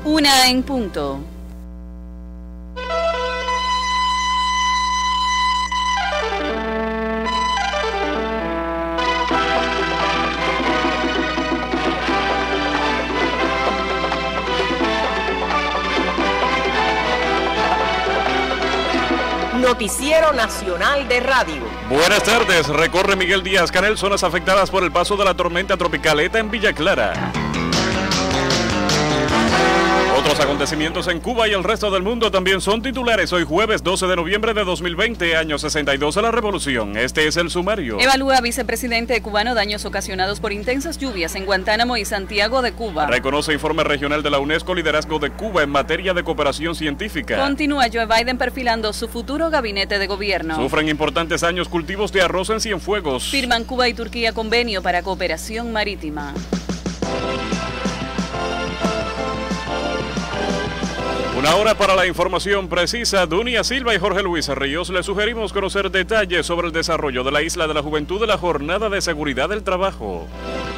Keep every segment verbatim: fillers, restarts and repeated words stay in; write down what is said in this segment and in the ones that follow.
Una en punto. Noticiero Nacional de Radio. Buenas tardes. Recorre Miguel Díaz-Canel zonas afectadas por el paso de la tormenta tropical ETA en Villa Clara. Otros acontecimientos en Cuba y el resto del mundo también son titulares hoy jueves doce de noviembre de dos mil veinte, año sesenta y dos de la Revolución. Este es el sumario. Evalúa vicepresidente cubano daños ocasionados por intensas lluvias en Guantánamo y Santiago de Cuba. Reconoce informe regional de la UNESCO liderazgo de Cuba en materia de cooperación científica. Continúa Joe Biden perfilando su futuro gabinete de gobierno. Sufren importantes años cultivos de arroz en Cienfuegos. Firman Cuba y Turquía convenio para cooperación marítima. Una hora para la información precisa. Dunia Silva y Jorge Luis Ríos les sugerimos conocer detalles sobre el desarrollo de la Isla de la Juventud de la Jornada de Seguridad del Trabajo.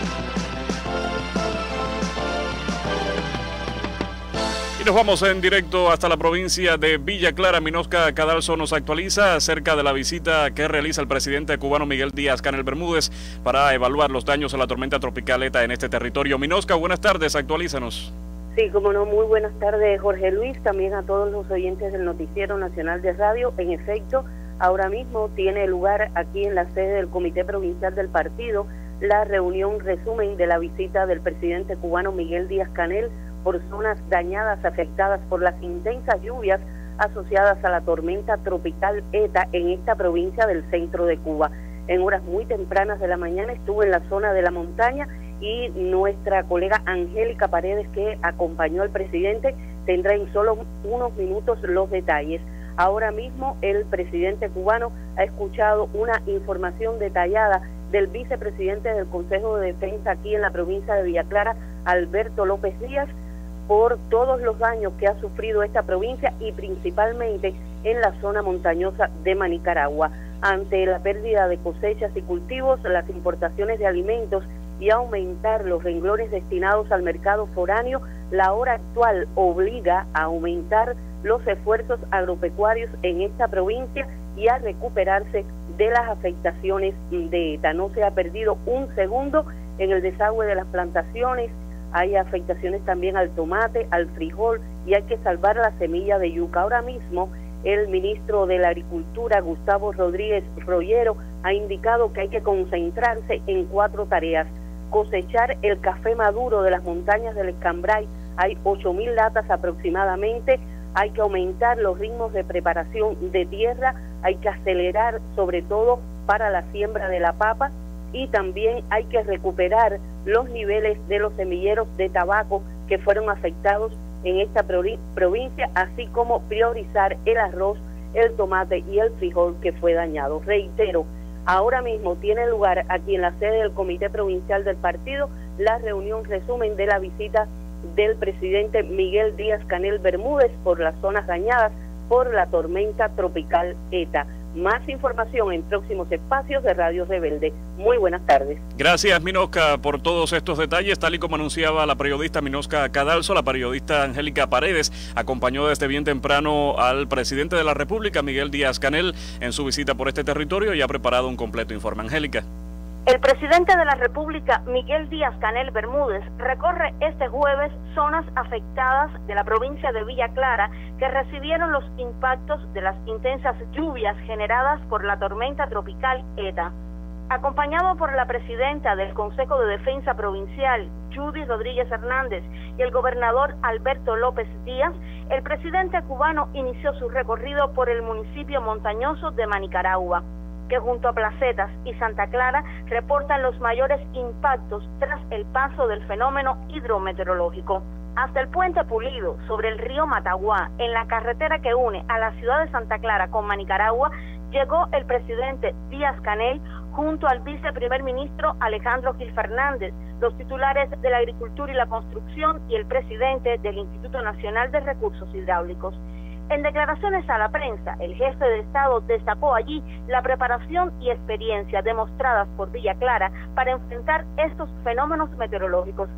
Y nos vamos en directo hasta la provincia de Villa Clara. Minosca Cadalso nos actualiza acerca de la visita que realiza el presidente cubano Miguel Díaz-Canel Bermúdez para evaluar los daños a la tormenta tropical ETA en este territorio. Minosca, buenas tardes, actualízanos. Sí, como no, muy buenas tardes, Jorge Luis, también a todos los oyentes del Noticiero Nacional de Radio. En efecto, ahora mismo tiene lugar aquí en la sede del Comité Provincial del Partido la reunión resumen de la visita del presidente cubano Miguel Díaz-Canel por zonas dañadas, afectadas por las intensas lluvias asociadas a la tormenta tropical ETA en esta provincia del centro de Cuba. En horas muy tempranas de la mañana estuvo en la zona de la montaña y nuestra colega Angélica Paredes, que acompañó al presidente, tendrá en solo unos minutos los detalles. Ahora mismo el presidente cubano ha escuchado una información detallada del vicepresidente del Consejo de Defensa aquí en la provincia de Villa Clara, Alberto López Díaz, por todos los daños que ha sufrido esta provincia y principalmente en la zona montañosa de Manicaragua. Ante la pérdida de cosechas y cultivos, las importaciones de alimentos y aumentar los renglones destinados al mercado foráneo, la hora actual obliga a aumentar los esfuerzos agropecuarios en esta provincia y a recuperarse de las afectaciones de ETA. No se ha perdido un segundo en el desagüe de las plantaciones, hay afectaciones también al tomate, al frijol y hay que salvar la semilla de yuca. Ahora mismo el ministro de la Agricultura, Gustavo Rodríguez Rollero, ha indicado que hay que concentrarse en cuatro tareas. Cosechar el café maduro de las montañas del Escambray, hay ocho mil latas aproximadamente, hay que aumentar los ritmos de preparación de tierra, hay que acelerar sobre todo para la siembra de la papa y también hay que recuperar los niveles de los semilleros de tabaco que fueron afectados en esta provincia, así como priorizar el arroz, el tomate y el frijol que fue dañado. Reitero, ahora mismo tiene lugar aquí en la sede del Comité Provincial del Partido la reunión resumen de la visita del presidente Miguel Díaz-Canel Bermúdez por las zonas dañadas por la tormenta tropical ETA. Más información en próximos espacios de Radio Rebelde. Muy buenas tardes. Gracias, Minosca, por todos estos detalles. Tal y como anunciaba la periodista Minosca Cadalso, la periodista Angélica Paredes acompañó desde bien temprano al presidente de la República, Miguel Díaz-Canel, en su visita por este territorio y ha preparado un completo informe. Angélica. El presidente de la República, Miguel Díaz-Canel Bermúdez, recorre este jueves zonas afectadas de la provincia de Villa Clara que recibieron los impactos de las intensas lluvias generadas por la tormenta tropical ETA. Acompañado por la presidenta del Consejo de Defensa Provincial, Judy Rodríguez Hernández, y el gobernador Alberto López Díaz, el presidente cubano inició su recorrido por el municipio montañoso de Manicaragua, que junto a Placetas y Santa Clara reportan los mayores impactos tras el paso del fenómeno hidrometeorológico. Hasta el puente Pulido, sobre el río Mataguá, en la carretera que une a la ciudad de Santa Clara con Manicaragua, llegó el presidente Díaz-Canel junto al viceprimer ministro Alejandro Gil Fernández, los titulares de la Agricultura y la Construcción y el presidente del Instituto Nacional de Recursos Hidráulicos. En declaraciones a la prensa, el jefe de Estado destacó allí la preparación y experiencia demostradas por Villa Clara para enfrentar estos fenómenos meteorológicos.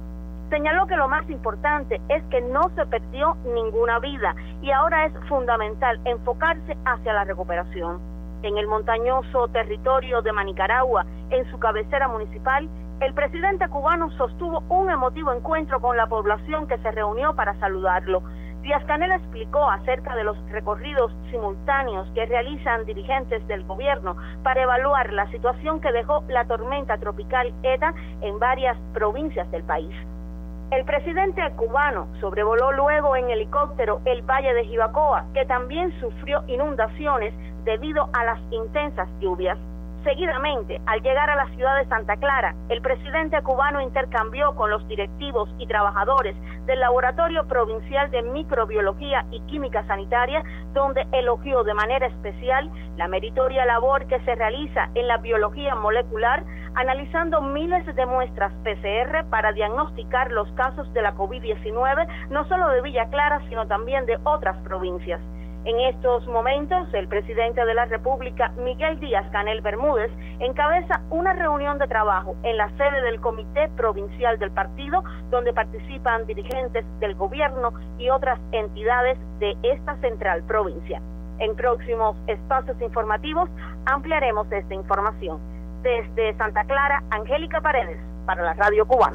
Señaló que lo más importante es que no se perdió ninguna vida y ahora es fundamental enfocarse hacia la recuperación. En el montañoso territorio de Manicaragua, en su cabecera municipal, el presidente cubano sostuvo un emotivo encuentro con la población que se reunió para saludarlo. Díaz-Canel explicó acerca de los recorridos simultáneos que realizan dirigentes del gobierno para evaluar la situación que dejó la tormenta tropical ETA en varias provincias del país. El presidente cubano sobrevoló luego en helicóptero el valle de Jibacoa, que también sufrió inundaciones debido a las intensas lluvias. Seguidamente, al llegar a la ciudad de Santa Clara, el presidente cubano intercambió con los directivos y trabajadores del Laboratorio Provincial de Microbiología y Química Sanitaria, donde elogió de manera especial la meritoria labor que se realiza en la biología molecular, analizando miles de muestras P C R para diagnosticar los casos de la COVID diecinueve, no solo de Villa Clara, sino también de otras provincias. En estos momentos, el presidente de la República, Miguel Díaz-Canel Bermúdez, encabeza una reunión de trabajo en la sede del Comité Provincial del Partido, donde participan dirigentes del gobierno y otras entidades de esta central provincia. En próximos espacios informativos ampliaremos esta información. Desde Santa Clara, Angélica Paredes, para la Radio Cubana.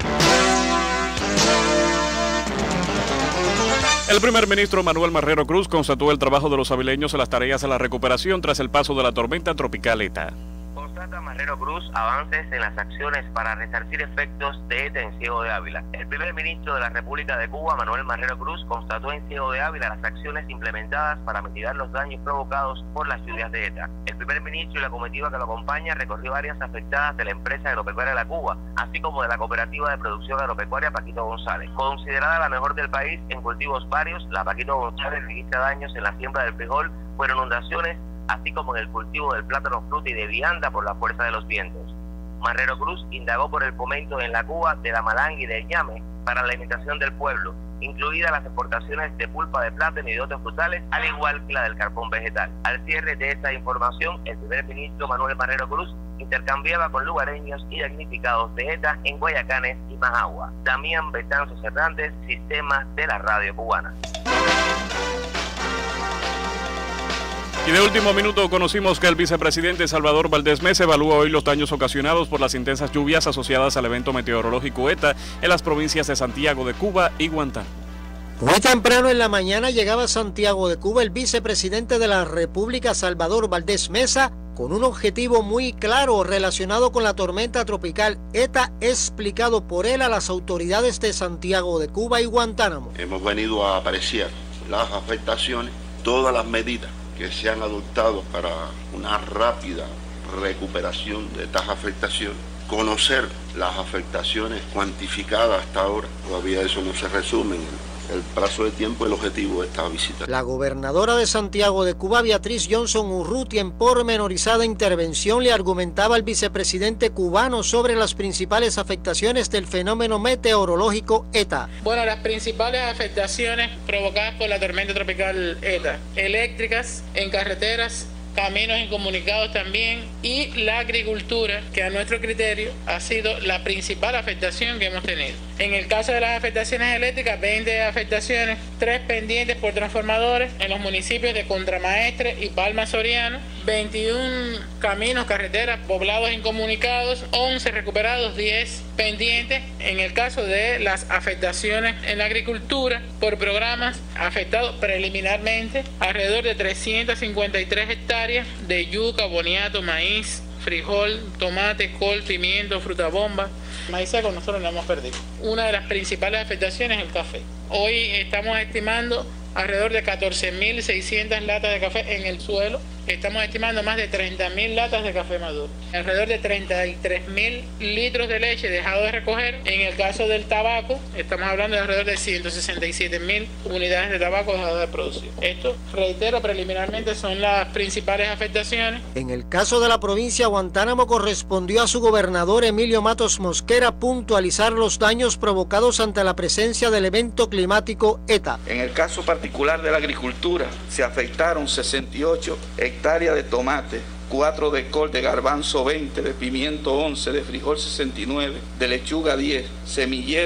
El primer ministro Manuel Marrero Cruz constató el trabajo de los avileños en las tareas de la recuperación tras el paso de la tormenta tropical ETA. Constata Marrero Cruz avances en las acciones para resarcir efectos de ETA en Ciego de Ávila. El primer ministro de la República de Cuba, Manuel Marrero Cruz, constató en Ciego de Ávila las acciones implementadas para mitigar los daños provocados por las lluvias de ETA. El primer ministro y la comitiva que lo acompaña recorrió áreas afectadas de la empresa agropecuaria La Cuba, así como de la cooperativa de producción agropecuaria Paquito González. Considerada la mejor del país en cultivos varios, la Paquito González registra daños en la siembra del frijol por inundaciones, así como en el cultivo del plátano fruta y de vianda por la fuerza de los vientos. Marrero Cruz indagó por el fomento en la Cuba de la malanga y del ñame para la alimentación del pueblo, incluidas las exportaciones de pulpa de plátano y de otros frutales, al igual que la del carbón vegetal. Al cierre de esta información, el primer ministro Manuel Marrero Cruz intercambiaba con lugareños y damnificados de ETA en Guayacanes y Majagua. Damián Betanzos Hernández, Sistema de la Radio Cubana. Y de último minuto conocimos que el vicepresidente Salvador Valdés Mesa evalúa hoy los daños ocasionados por las intensas lluvias asociadas al evento meteorológico ETA en las provincias de Santiago de Cuba y Guantánamo. Muy temprano en la mañana llegaba a Santiago de Cuba el vicepresidente de la República, Salvador Valdés Mesa, con un objetivo muy claro relacionado con la tormenta tropical ETA, explicado por él a las autoridades de Santiago de Cuba y Guantánamo. Hemos venido a apreciar las afectaciones, todas las medidas que se han adoptado para una rápida recuperación de estas afectaciones, conocer las afectaciones cuantificadas hasta ahora. Todavía eso no se resume en el, el plazo de tiempo, el objetivo de esta visita. La gobernadora de Santiago de Cuba, Beatriz Johnson Urruti, en pormenorizada intervención le argumentaba al vicepresidente cubano sobre las principales afectaciones del fenómeno meteorológico ETA. Bueno, las principales afectaciones provocadas por la tormenta tropical ETA: eléctricas, en carreteras, caminos incomunicados también, y la agricultura, que a nuestro criterio ha sido la principal afectación que hemos tenido. En el caso de las afectaciones eléctricas, veinte afectaciones, tres pendientes por transformadores en los municipios de Contramaestre y Palma Soriano, veintiún caminos, carreteras, poblados incomunicados, once recuperados, diez pendientes. En el caso de las afectaciones en la agricultura, por programas afectados preliminarmente alrededor de trescientas cincuenta y tres hectáreas de yuca, boniato, maíz, frijol, tomate, col, pimiento, fruta bomba. Maíz seco nosotros lo hemos perdido. Una de las principales afectaciones es el café. Hoy estamos estimando alrededor de catorce mil seiscientas latas de café en el suelo. Estamos estimando más de treinta mil latas de café maduro. Alrededor de treinta y tres mil litros de leche dejado de recoger. En el caso del tabaco, estamos hablando de alrededor de ciento sesenta y siete mil unidades de tabaco dejadas de producir. Esto, reitero, preliminarmente son las principales afectaciones. En el caso de la provincia de Guantánamo, correspondió a su gobernador Emilio Matos Mosquera puntualizar los daños provocados ante la presencia del evento climático ETA. En el caso particular de la agricultura, se afectaron sesenta y ocho hectáreas de tomate, cuatro de col, de garbanzo veinte, de pimiento once, de frijol sesenta y nueve, de lechuga diez, semilleros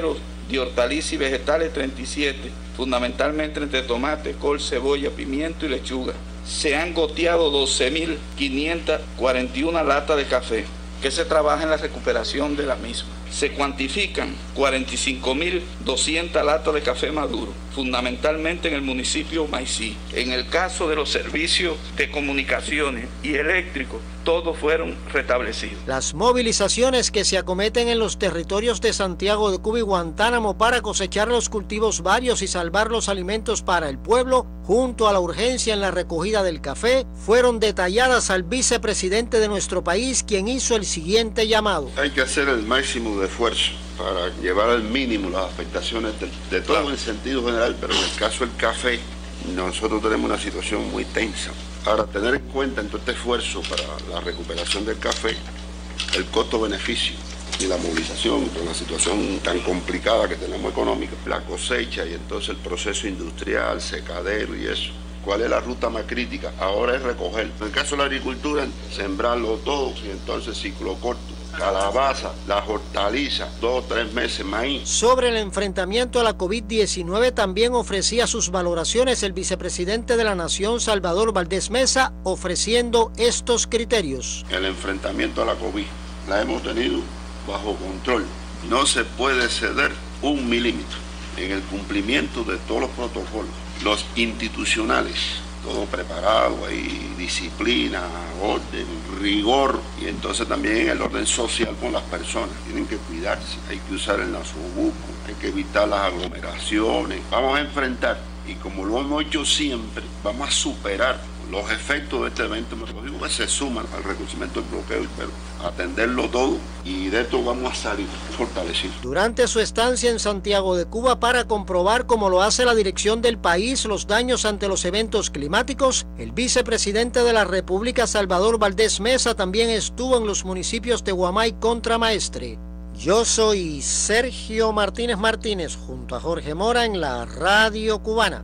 de hortalizas y vegetales treinta y siete, fundamentalmente entre tomate, col, cebolla, pimiento y lechuga. Se han goteado doce mil quinientas cuarenta y una latas de café, que se trabaja en la recuperación de la misma. Se cuantifican cuarenta y cinco mil doscientas latas de café maduro, fundamentalmente en el municipio Maicí. En el caso de los servicios de comunicaciones y eléctricos, todos fueron restablecidos. Las movilizaciones que se acometen en los territorios de Santiago de Cuba y Guantánamo para cosechar los cultivos varios y salvar los alimentos para el pueblo, junto a la urgencia en la recogida del café, fueron detalladas al vicepresidente de nuestro país, quien hizo el siguiente llamado. Hay que hacer el máximo de esfuerzo para llevar al mínimo las afectaciones de, de todo en el sentido general, pero en el caso del café, nosotros tenemos una situación muy tensa. Ahora, tener en cuenta en todo este esfuerzo para la recuperación del café, el costo-beneficio y la movilización, con la situación tan complicada que tenemos económica, la cosecha y entonces el proceso industrial, secadero y eso. ¿Cuál es la ruta más crítica? Ahora es recoger. En el caso de la agricultura, sembrarlo todo y entonces ciclo corto. Calabaza, las hortalizas, dos o tres meses, maíz. Sobre el enfrentamiento a la COVID diecinueve también ofrecía sus valoraciones el vicepresidente de la Nación, Salvador Valdés Mesa, ofreciendo estos criterios. El enfrentamiento a la COVID la hemos tenido bajo control. No se puede ceder un milímetro en el cumplimiento de todos los protocolos. Los institucionales, todo preparado, hay disciplina, orden, rigor, y entonces también el orden social con las personas. Tienen que cuidarse, hay que usar el nasobuco, hay que evitar las aglomeraciones. Vamos a enfrentar, y como lo hemos hecho siempre, vamos a superar los efectos de este evento meteorológico que se suman al reconocimiento del bloqueo, pero atenderlo todo, y de esto vamos a salir fortalecidos. Durante su estancia en Santiago de Cuba para comprobar, como lo hace la dirección del país, los daños ante los eventos climáticos, el vicepresidente de la República, Salvador Valdés Mesa, también estuvo en los municipios de Guamá y Contramaestre. Yo soy Sergio Martínez Martínez, junto a Jorge Mora en la Radio Cubana.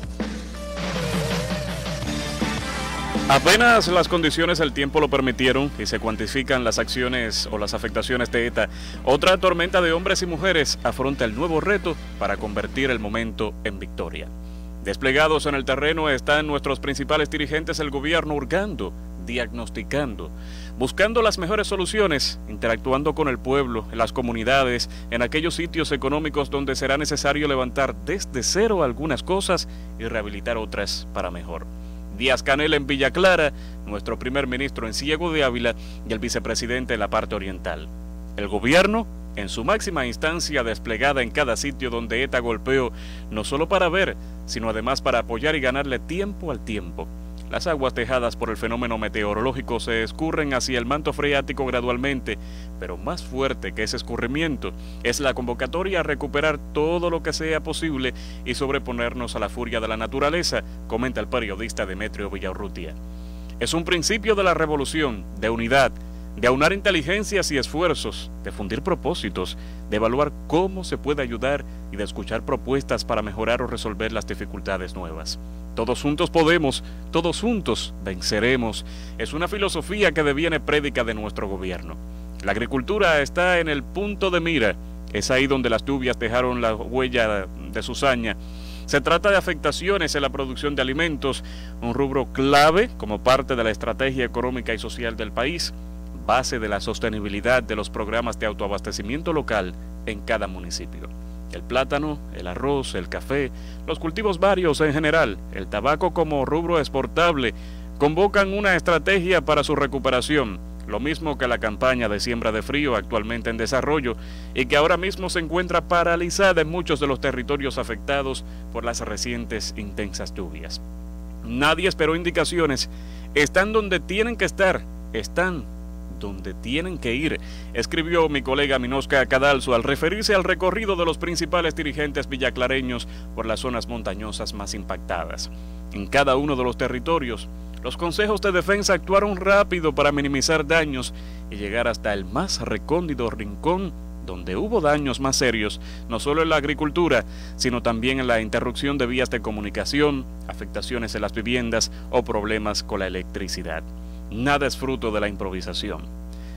Apenas las condiciones del tiempo lo permitieron y se cuantifican las acciones o las afectaciones de ETA, otra tormenta de hombres y mujeres afronta el nuevo reto para convertir el momento en victoria. Desplegados en el terreno están nuestros principales dirigentes del gobierno hurgando, diagnosticando, buscando las mejores soluciones, interactuando con el pueblo, en las comunidades, en aquellos sitios económicos donde será necesario levantar desde cero algunas cosas y rehabilitar otras para mejor. Díaz-Canel en Villa Clara, nuestro primer ministro en Ciego de Ávila y el vicepresidente en la parte oriental. El gobierno, en su máxima instancia desplegada en cada sitio donde ETA golpeó, no solo para ver, sino además para apoyar y ganarle tiempo al tiempo. Las aguas dejadas por el fenómeno meteorológico se escurren hacia el manto freático gradualmente, pero más fuerte que ese escurrimiento es la convocatoria a recuperar todo lo que sea posible y sobreponernos a la furia de la naturaleza, comenta el periodista Demetrio Villaurrutia. Es un principio de la revolución, de unidad, de aunar inteligencias y esfuerzos, de fundir propósitos, de evaluar cómo se puede ayudar y de escuchar propuestas para mejorar o resolver las dificultades nuevas. Todos juntos podemos, todos juntos venceremos. Es una filosofía que deviene prédica de nuestro gobierno. La agricultura está en el punto de mira. Es ahí donde las lluvias dejaron la huella de cizaña. Se trata de afectaciones en la producción de alimentos, un rubro clave como parte de la estrategia económica y social del país, base de la sostenibilidad de los programas de autoabastecimiento local en cada municipio. El plátano, el arroz, el café, los cultivos varios en general, el tabaco como rubro exportable, convocan una estrategia para su recuperación, lo mismo que la campaña de siembra de frío actualmente en desarrollo y que ahora mismo se encuentra paralizada en muchos de los territorios afectados por las recientes intensas lluvias. Nadie esperó indicaciones, están donde tienen que estar, están donde tienen que ir, escribió mi colega Minosca Cadalso al referirse al recorrido de los principales dirigentes villaclareños por las zonas montañosas más impactadas. En cada uno de los territorios, los consejos de defensa actuaron rápido para minimizar daños y llegar hasta el más recóndito rincón donde hubo daños más serios, no solo en la agricultura, sino también en la interrupción de vías de comunicación, afectaciones en las viviendas o problemas con la electricidad. Nada es fruto de la improvisación.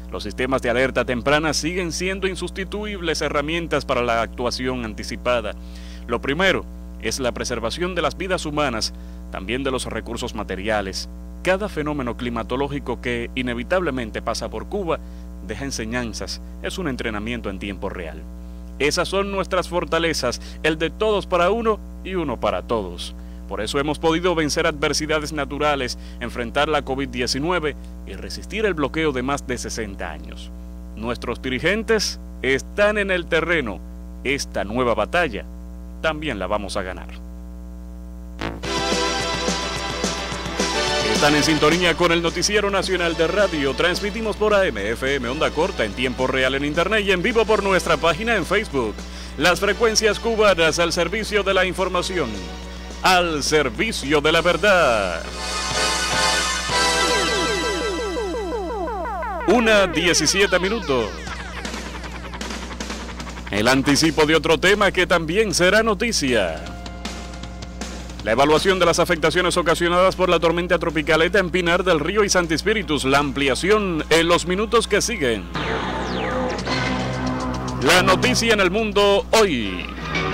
Los sistemas de alerta temprana siguen siendo insustituibles herramientas para la actuación anticipada. Lo primero es la preservación de las vidas humanas, también de los recursos materiales. Cada fenómeno climatológico que inevitablemente pasa por Cuba deja enseñanzas, es un entrenamiento en tiempo real. Esas son nuestras fortalezas, el de todos para uno y uno para todos. Por eso hemos podido vencer adversidades naturales, enfrentar la COVID diecinueve y resistir el bloqueo de más de sesenta años. Nuestros dirigentes están en el terreno. Esta nueva batalla también la vamos a ganar. Están en sintonía con el Noticiero Nacional de Radio. Transmitimos por A M, F M, onda corta, en tiempo real en Internet y en vivo por nuestra página en Facebook. Las frecuencias cubanas al servicio de la información, al servicio de la verdad. Una diecisiete minutos. El anticipo de otro tema que también será noticia. La evaluación de las afectaciones ocasionadas por la tormenta tropical ETA en Pinar del Río y Santi Espíritus. La ampliación en los minutos que siguen. La noticia en el mundo hoy.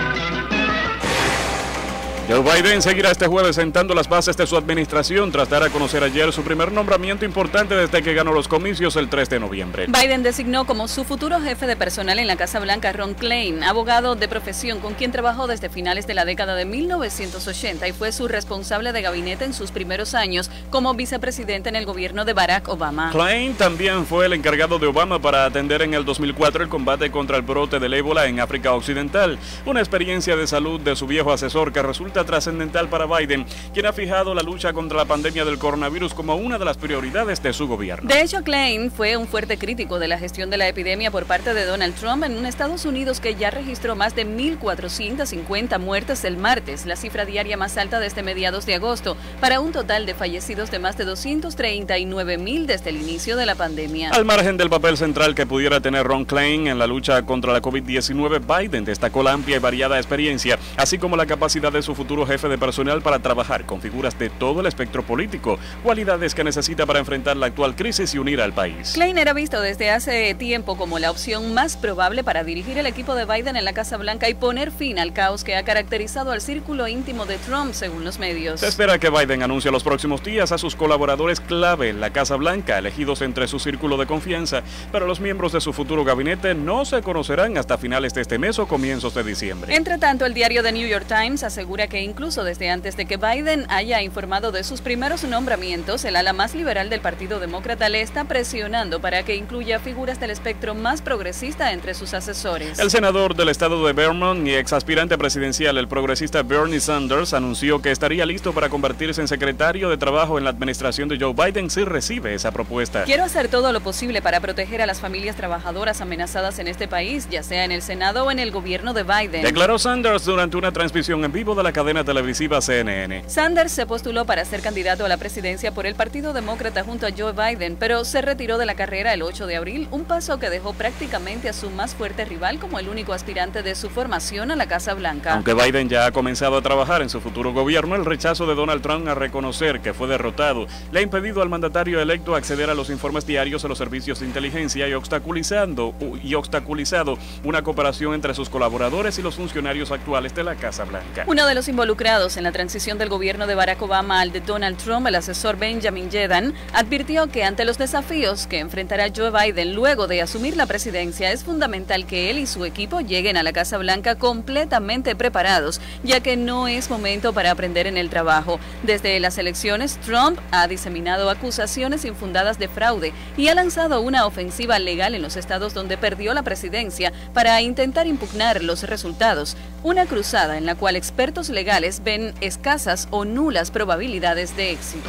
Joe Biden seguirá este jueves sentando las bases de su administración tras dar a conocer ayer su primer nombramiento importante desde que ganó los comicios el tres de noviembre. Biden designó como su futuro jefe de personal en la Casa Blanca a Ron Klain, abogado de profesión con quien trabajó desde finales de la década de mil novecientos ochenta y fue su responsable de gabinete en sus primeros años como vicepresidente en el gobierno de Barack Obama. Klain también fue el encargado de Obama para atender en el dos mil cuatro el combate contra el brote del ébola en África Occidental, una experiencia de salud de su viejo asesor que resulta trascendental para Biden, quien ha fijado la lucha contra la pandemia del coronavirus como una de las prioridades de su gobierno. De hecho, Klain fue un fuerte crítico de la gestión de la epidemia por parte de Donald Trump en un Estados Unidos que ya registró más de mil cuatrocientas cincuenta muertes el martes, la cifra diaria más alta desde mediados de agosto, para un total de fallecidos de más de doscientos treinta y nueve mil desde el inicio de la pandemia. Al margen del papel central que pudiera tener Ron Klain en la lucha contra la COVID diecinueve, Biden destacó la amplia y variada experiencia, así como la capacidad de su futuro jefe de personal para trabajar con figuras de todo el espectro político, cualidades que necesita para enfrentar la actual crisis y unir al país. Klain era visto desde hace tiempo como la opción más probable para dirigir el equipo de Biden en la Casa Blanca y poner fin al caos que ha caracterizado al círculo íntimo de Trump, según los medios. Se espera que Biden anuncie los próximos días a sus colaboradores clave en la Casa Blanca, elegidos entre su círculo de confianza, pero los miembros de su futuro gabinete no se conocerán hasta finales de este mes o comienzos de diciembre. Entre tanto, el diario The New York Times asegura que incluso desde antes de que Biden haya informado de sus primeros nombramientos, el ala más liberal del Partido Demócrata le está presionando para que incluya figuras del espectro más progresista entre sus asesores. El senador del estado de Vermont y ex aspirante presidencial, el progresista Bernie Sanders, anunció que estaría listo para convertirse en secretario de Trabajo en la administración de Joe Biden si recibe esa propuesta. Quiero hacer todo lo posible para proteger a las familias trabajadoras amenazadas en este país, ya sea en el Senado o en el gobierno de Biden, declaró Sanders durante una transmisión en vivo de la cadena televisiva C N N. Sanders se postuló para ser candidato a la presidencia por el Partido Demócrata junto a Joe Biden, pero se retiró de la carrera el ocho de abril, un paso que dejó prácticamente a su más fuerte rival como el único aspirante de su formación a la Casa Blanca. Aunque Biden ya ha comenzado a trabajar en su futuro gobierno, el rechazo de Donald Trump a reconocer que fue derrotado le ha impedido al mandatario electo acceder a los informes diarios de los servicios de inteligencia y obstaculizando y obstaculizado una cooperación entre sus colaboradores y los funcionarios actuales de la Casa Blanca. Uno de los involucrados en la transición del gobierno de Barack Obama al de Donald Trump, el asesor Benjamin Yedan, advirtió que ante los desafíos que enfrentará Joe Biden luego de asumir la presidencia, es fundamental que él y su equipo lleguen a la Casa Blanca completamente preparados, ya que no es momento para aprender en el trabajo. Desde las elecciones, Trump ha diseminado acusaciones infundadas de fraude y ha lanzado una ofensiva legal en los estados donde perdió la presidencia para intentar impugnar los resultados, una cruzada en la cual expertos legales ven escasas o nulas probabilidades de éxito.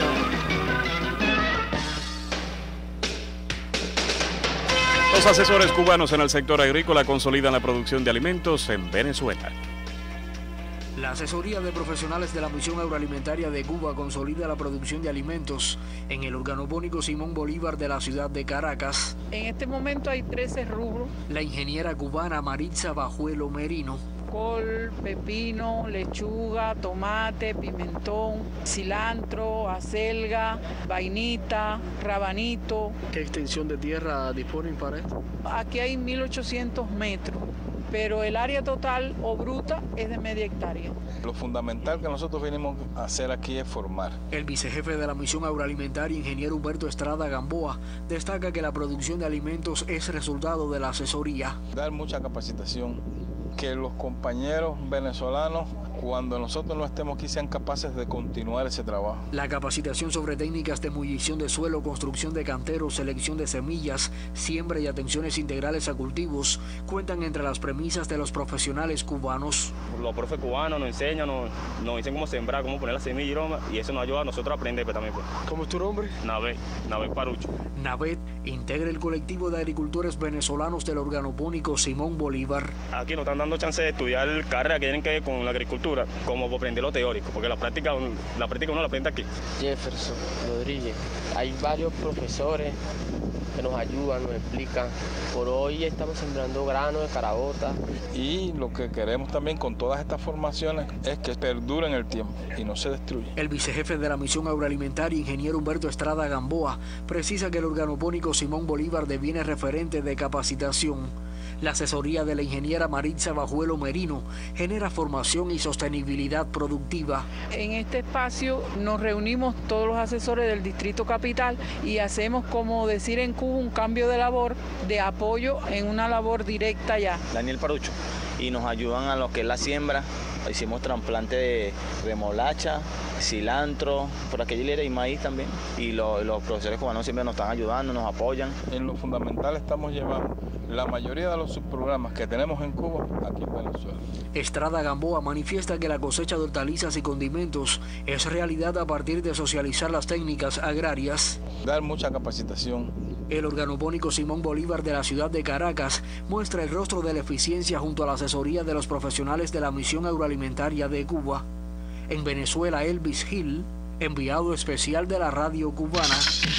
Los asesores cubanos en el sector agrícola consolidan la producción de alimentos en Venezuela. La asesoría de profesionales de la Misión Agroalimentaria de Cuba consolida la producción de alimentos en el organopónico Simón Bolívar de la ciudad de Caracas. En este momento hay trece rubros. La ingeniera cubana Maritza Bajuelo Merino. Col, pepino, lechuga, tomate, pimentón, cilantro, acelga, vainita, rabanito. ¿Qué extensión de tierra disponen para esto? Aquí hay mil ochocientos metros, pero el área total o bruta es de media hectárea. Lo fundamental que nosotros venimos a hacer aquí es formar. El vicejefe de la Misión Agroalimentaria, ingeniero Humberto Estrada Gamboa, destaca que la producción de alimentos es resultado de la asesoría. Dar mucha capacitación, que los compañeros venezolanos, cuando nosotros no estemos aquí, sean capaces de continuar ese trabajo. La capacitación sobre técnicas de ebullición de suelo, construcción de canteros, selección de semillas, siembra y atenciones integrales a cultivos cuentan entre las premisas de los profesionales cubanos. Los profes cubanos nos enseñan, nos, nos dicen cómo sembrar, cómo poner la semilla y broma, y eso nos ayuda a nosotros a aprender pues, también. Pues. ¿Cómo es tu nombre? Navet, Navet Parucho. Navet integra el colectivo de agricultores venezolanos del organopónico Simón Bolívar. Aquí nos están dando chance de estudiar carreras que tienen que ver con la agricultura, como aprender lo teórico, porque la práctica, la práctica uno la aprende aquí. Jefferson Rodríguez, hay varios profesores que nos ayudan, nos explican. Por hoy estamos sembrando grano de caraota. Y lo que queremos también con todas estas formaciones es que perduren el tiempo y no se destruyan. El vicejefe de la Misión Agroalimentaria, ingeniero Humberto Estrada Gamboa, precisa que el organopónico Simón Bolívar deviene referente de capacitación. La asesoría de la ingeniera Maritza Bajuelo Merino genera formación y sostenibilidad productiva. En este espacio nos reunimos todos los asesores del Distrito Capital y hacemos, como decir en Cuba, un cambio de labor, de apoyo en una labor directa ya. Daniel Parucho, y nos ayudan a lo que es la siembra. Hicimos trasplante de remolacha, cilantro, por aquella hilera y maíz también. Y lo, los profesores cubanos siempre nos están ayudando, nos apoyan. En lo fundamental estamos llevando la mayoría de los subprogramas que tenemos en Cuba aquí en Venezuela. Estrada Gamboa manifiesta que la cosecha de hortalizas y condimentos es realidad a partir de socializar las técnicas agrarias. Dar mucha capacitación. El organopónico Simón Bolívar de la ciudad de Caracas muestra el rostro de la eficiencia junto a la asesoría de los profesionales de la Misión Agroalimentaria de Cuba. En Venezuela, Elvis Gil, enviado especial de la radio cubana.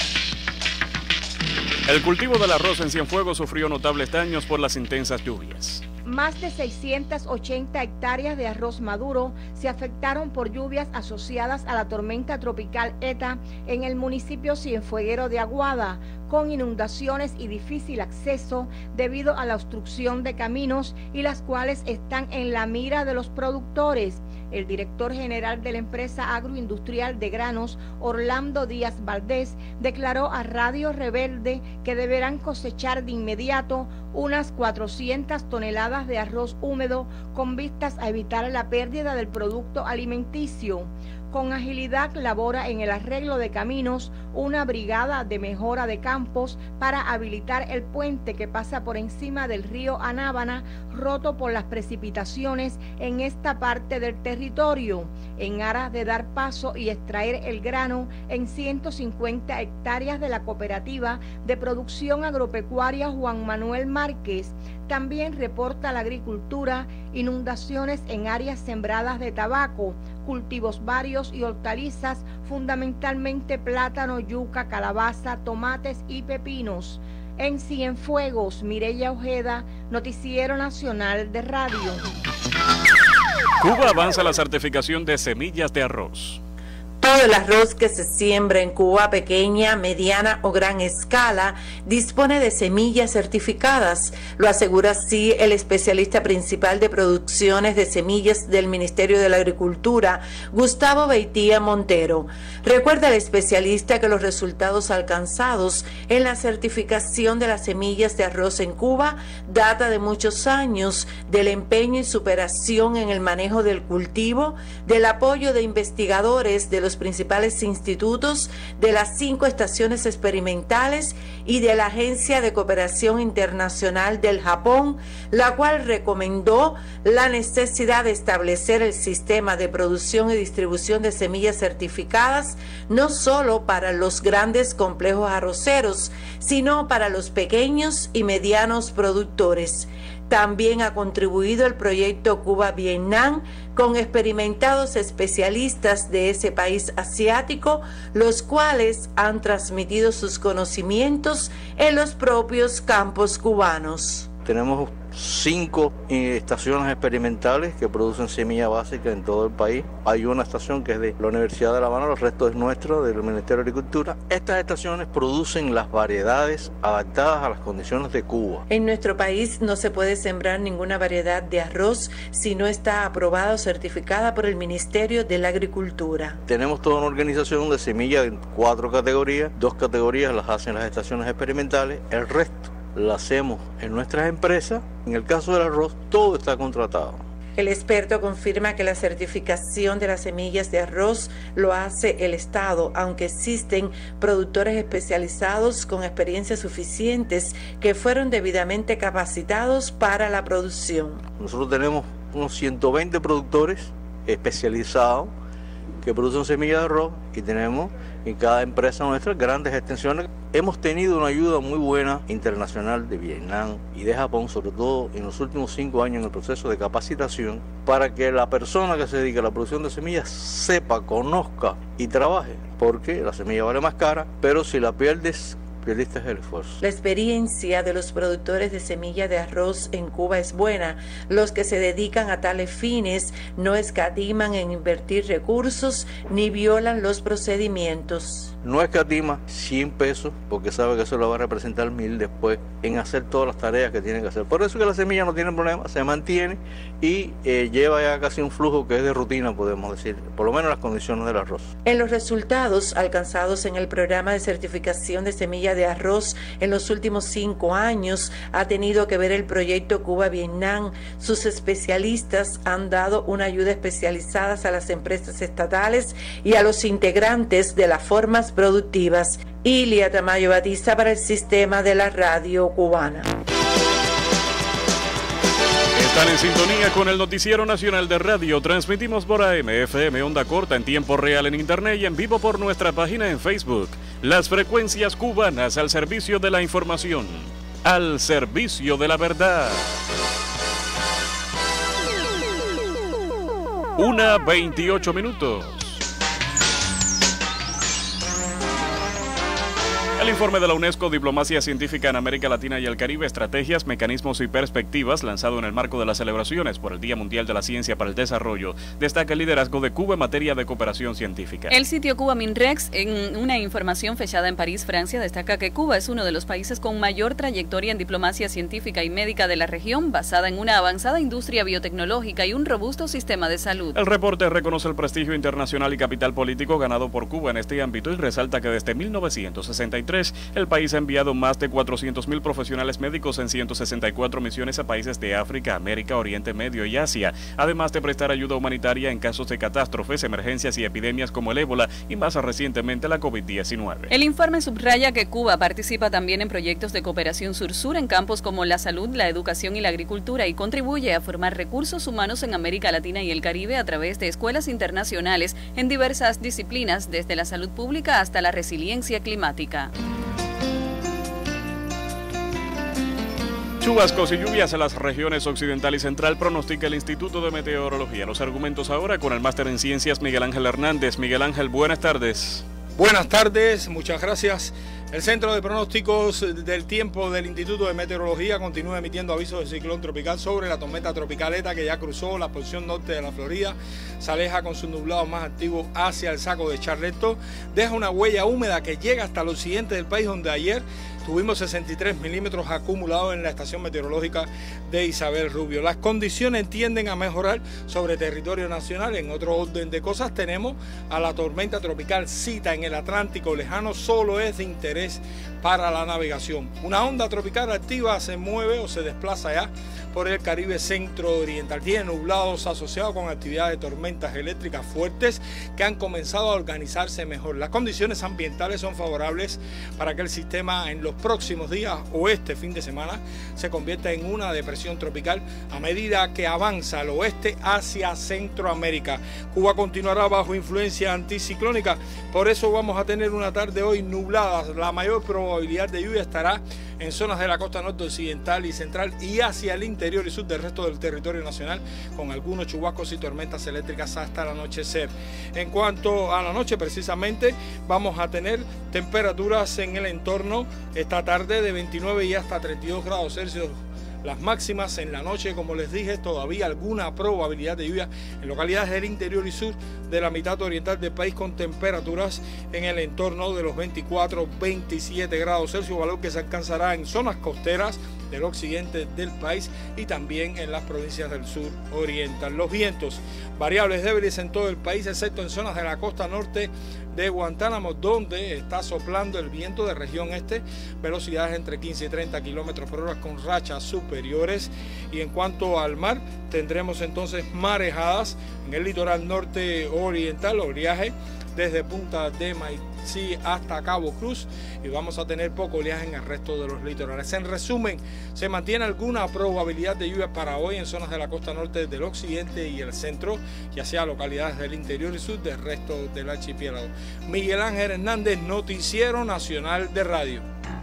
El cultivo del arroz en Cienfuegos sufrió notables daños por las intensas lluvias. Más de seiscientas ochenta hectáreas de arroz maduro se afectaron por lluvias asociadas a la tormenta tropical ETA en el municipio cienfueguero de Aguada, con inundaciones y difícil acceso debido a la obstrucción de caminos y las cuales están en la mira de los productores. El director general de la empresa agroindustrial de granos, Orlando Díaz Valdés, declaró a Radio Rebelde que deberán cosechar de inmediato unas cuatrocientas toneladas de arroz húmedo con vistas a evitar la pérdida del producto alimenticio. Con agilidad labora en el arreglo de caminos una brigada de mejora de campos para habilitar el puente que pasa por encima del río Anábana, roto por las precipitaciones en esta parte del territorio, en aras de dar paso y extraer el grano en ciento cincuenta hectáreas de la cooperativa de producción agropecuaria Juan Manuel Márquez. También reporta la agricultura inundaciones en áreas sembradas de tabaco, cultivos varios y hortalizas, fundamentalmente plátano, yuca, calabaza, tomates y pepinos. En Cienfuegos, Mireya Ojeda, Noticiero Nacional de Radio. Cuba avanza la certificación de semillas de arroz. Todo el arroz que se siembra en Cuba, pequeña, mediana o gran escala, dispone de semillas certificadas. Lo asegura así el especialista principal de producciones de semillas del Ministerio de la Agricultura, Gustavo Beitía Montero. Recuerda el especialista que los resultados alcanzados en la certificación de las semillas de arroz en Cuba data de muchos años, del empeño y superación en el manejo del cultivo, del apoyo de investigadores de los principales institutos, de las cinco estaciones experimentales y de la Agencia de Cooperación Internacional del Japón, la cual recomendó la necesidad de establecer el sistema de producción y distribución de semillas certificadas no solo para los grandes complejos arroceros, sino para los pequeños y medianos productores. También ha contribuido el proyecto Cuba-Vietnam con experimentados especialistas de ese país asiático, los cuales han transmitido sus conocimientos en los propios campos cubanos. Tenemos cinco estaciones experimentales que producen semilla básica en todo el país. Hay una estación que es de la Universidad de La Habana, el resto es nuestro, del Ministerio de Agricultura. Estas estaciones producen las variedades adaptadas a las condiciones de Cuba. En nuestro país no se puede sembrar ninguna variedad de arroz si no está aprobada o certificada por el Ministerio de la Agricultura. Tenemos toda una organización de semillas en cuatro categorías. Dos categorías las hacen las estaciones experimentales, el resto la hacemos en nuestras empresas. En el caso del arroz, todo está contratado. El experto confirma que la certificación de las semillas de arroz lo hace el Estado, aunque existen productores especializados con experiencias suficientes que fueron debidamente capacitados para la producción. Nosotros tenemos unos ciento veinte productores especializados que producen semillas de arroz y tenemos en cada empresa nuestra grandes extensiones. Hemos tenido una ayuda muy buena internacional de Vietnam y de Japón, sobre todo en los últimos cinco años en el proceso de capacitación, para que la persona que se dedica a la producción de semillas sepa, conozca y trabaje, porque la semilla vale más cara, pero si la pierdes, perdiste el esfuerzo. La experiencia de los productores de semilla de arroz en Cuba es buena. Los que se dedican a tales fines no escatiman en invertir recursos ni violan los procedimientos. No escatima cien pesos porque sabe que eso lo va a representar mil después en hacer todas las tareas que tienen que hacer. Por eso que la semilla no tiene problema, se mantiene y eh, lleva ya casi un flujo que es de rutina, podemos decir, por lo menos las condiciones del arroz. En los resultados alcanzados en el programa de certificación de semilla de arroz en los últimos cinco años ha tenido que ver el proyecto Cuba-Vietnam. Sus especialistas han dado una ayuda especializada a las empresas estatales y a los integrantes de las formas productivas. Ilia Tamayo Batista para el Sistema de la Radio Cubana. Están en sintonía con el Noticiero Nacional de Radio. Transmitimos por A M, F M, onda corta en tiempo real en Internet y en vivo por nuestra página en Facebook. Las frecuencias cubanas al servicio de la información, al servicio de la verdad. Una veintiocho minutos. El informe de la UNESCO, Diplomacia Científica en América Latina y el Caribe, Estrategias, Mecanismos y Perspectivas, lanzado en el marco de las celebraciones por el Día Mundial de la Ciencia para el Desarrollo, destaca el liderazgo de Cuba en materia de cooperación científica. El sitio Cuba Minrex, en una información fechada en París, Francia, destaca que Cuba es uno de los países con mayor trayectoria en diplomacia científica y médica de la región, basada en una avanzada industria biotecnológica y un robusto sistema de salud. El reporte reconoce el prestigio internacional y capital político ganado por Cuba en este ámbito y resalta que desde mil novecientos sesenta y tres el país ha enviado más de cuatrocientos mil profesionales médicos en ciento sesenta y cuatro misiones a países de África, América, Oriente Medio y Asia, además de prestar ayuda humanitaria en casos de catástrofes, emergencias y epidemias como el ébola y más recientemente la COVID diecinueve. El informe subraya que Cuba participa también en proyectos de cooperación sur-sur en campos como la salud, la educación y la agricultura y contribuye a formar recursos humanos en América Latina y el Caribe a través de escuelas internacionales en diversas disciplinas, desde la salud pública hasta la resiliencia climática. Chubascos y lluvias en las regiones occidental y central pronostica el Instituto de Meteorología. Los argumentos ahora con el máster en ciencias Miguel Ángel Hernández. Miguel Ángel, buenas tardes. Buenas tardes, muchas gracias. El Centro de Pronósticos del Tiempo del Instituto de Meteorología continúa emitiendo avisos de ciclón tropical sobre la tormenta tropical ETA, que ya cruzó la porción norte de la Florida, se aleja con sus nublados más activos hacia el saco de Charleston, deja una huella húmeda que llega hasta el occidente del país, donde ayer tuvimos sesenta y tres milímetros acumulados en la estación meteorológica de Isabel Rubio. Las condiciones tienden a mejorar sobre territorio nacional. En otro orden de cosas tenemos a la tormenta tropical Zita en el Atlántico lejano, solo es de interés para la navegación. Una onda tropical activa se mueve o se desplaza ya por el Caribe centro-oriental. Tiene nublados asociados con actividad de tormentas eléctricas fuertes que han comenzado a organizarse mejor. Las condiciones ambientales son favorables para que el sistema en los próximos días o este fin de semana se convierta en una depresión tropical a medida que avanza al oeste hacia Centroamérica. Cuba continuará bajo influencia anticiclónica, por eso vamos a tener una tarde hoy nublada. La mayor probabilidad de lluvia estará en zonas de la costa norte, occidental y central y hacia el interior y sur del resto del territorio nacional, con algunos chubascos y tormentas eléctricas hasta el anochecer. En cuanto a la noche, precisamente, vamos a tener temperaturas en el entorno esta tarde de veintinueve y hasta treinta y dos grados Celsius. Las máximas en la noche, como les dije, todavía alguna probabilidad de lluvia en localidades del interior y sur de la mitad oriental del país, con temperaturas en el entorno de los veinticuatro a veintisiete grados Celsius, valor que se alcanzará en zonas costeras del occidente del país y también en las provincias del sur oriental. Los vientos variables débiles en todo el país, excepto en zonas de la costa norte de Guantánamo, donde está soplando el viento de región este, velocidades entre quince y treinta kilómetros por hora con rachas superiores. Y en cuanto al mar, tendremos entonces marejadas en el litoral norte oriental, oleaje desde Punta de Maicí hasta Cabo Cruz, y vamos a tener poco oleaje en el resto de los litorales. En resumen, se mantiene alguna probabilidad de lluvia para hoy en zonas de la costa norte del occidente y el centro, ya sea localidades del interior y sur del resto del archipiélago. Miguel Ángel Hernández, Noticiero Nacional de Radio.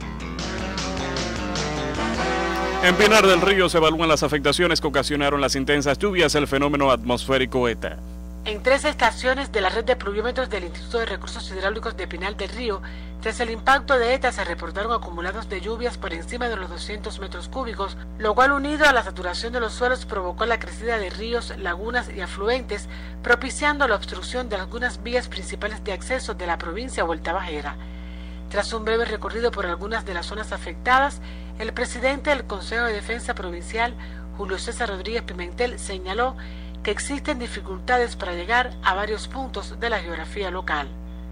En Pinar del Río se evalúan las afectaciones que ocasionaron las intensas lluvias del fenómeno atmosférico ETA. En tres estaciones de la red de pluviómetros del Instituto de Recursos Hidráulicos de Pinar del Río, tras el impacto de ETA se reportaron acumulados de lluvias por encima de los doscientos metros cúbicos, lo cual, unido a la saturación de los suelos, provocó la crecida de ríos, lagunas y afluentes, propiciando la obstrucción de algunas vías principales de acceso de la provincia Vuelta Bajera. Tras un breve recorrido por algunas de las zonas afectadas, el presidente del Consejo de Defensa Provincial, Julio César Rodríguez Pimentel, señaló que existen dificultades para llegar a varios puntos de la geografía local.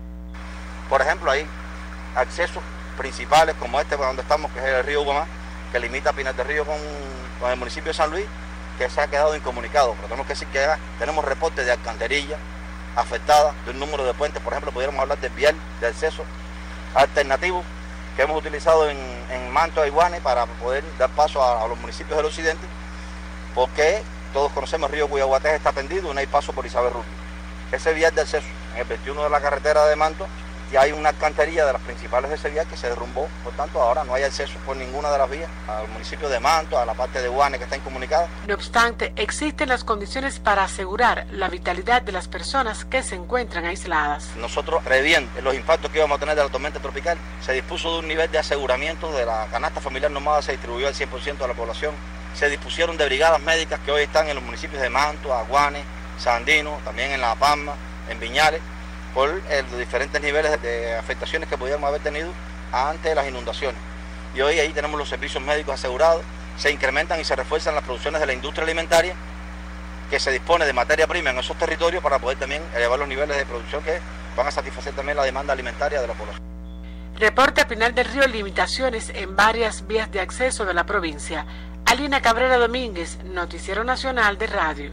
Por ejemplo, hay accesos principales como este, donde estamos, que es el río Guamá, que limita Pinar del Río con, con el municipio de San Luis, que se ha quedado incomunicado. Pero tenemos que decir que tenemos reportes de alcantarilla afectada, de un número de puentes. Por ejemplo, pudiéramos hablar del vial de acceso alternativo que hemos utilizado en, en Manto y Guane para poder dar paso a, a los municipios del occidente, porque todos conocemos el río Cuyaguatés está tendido y no hay paso por Isabel Rubio. Ese vial de acceso en el veintiuno de la carretera de Manto, y hay una alcantarilla de las principales de ese vial que se derrumbó, por tanto ahora no hay acceso por ninguna de las vías al municipio de Manto, a la parte de Guane que está incomunicada. No obstante, existen las condiciones para asegurar la vitalidad de las personas que se encuentran aisladas. Nosotros, previendo los impactos que íbamos a tener de la tormenta tropical, se dispuso de un nivel de aseguramiento de la canasta familiar nomada, se distribuyó al cien por ciento de la población. Se dispusieron de brigadas médicas que hoy están en los municipios de Manto, Aguane, Sandino, también en La Palma, en Viñales, por eh, los diferentes niveles de afectaciones que pudiéramos haber tenido ante las inundaciones. Y hoy ahí tenemos los servicios médicos asegurados, se incrementan y se refuerzan las producciones de la industria alimentaria, que se dispone de materia prima en esos territorios para poder también elevar los niveles de producción que van a satisfacer también la demanda alimentaria de la población. Reporta Pinar del Río limitaciones en varias vías de acceso de la provincia. Alina Cabrera Domínguez, Noticiero Nacional de Radio.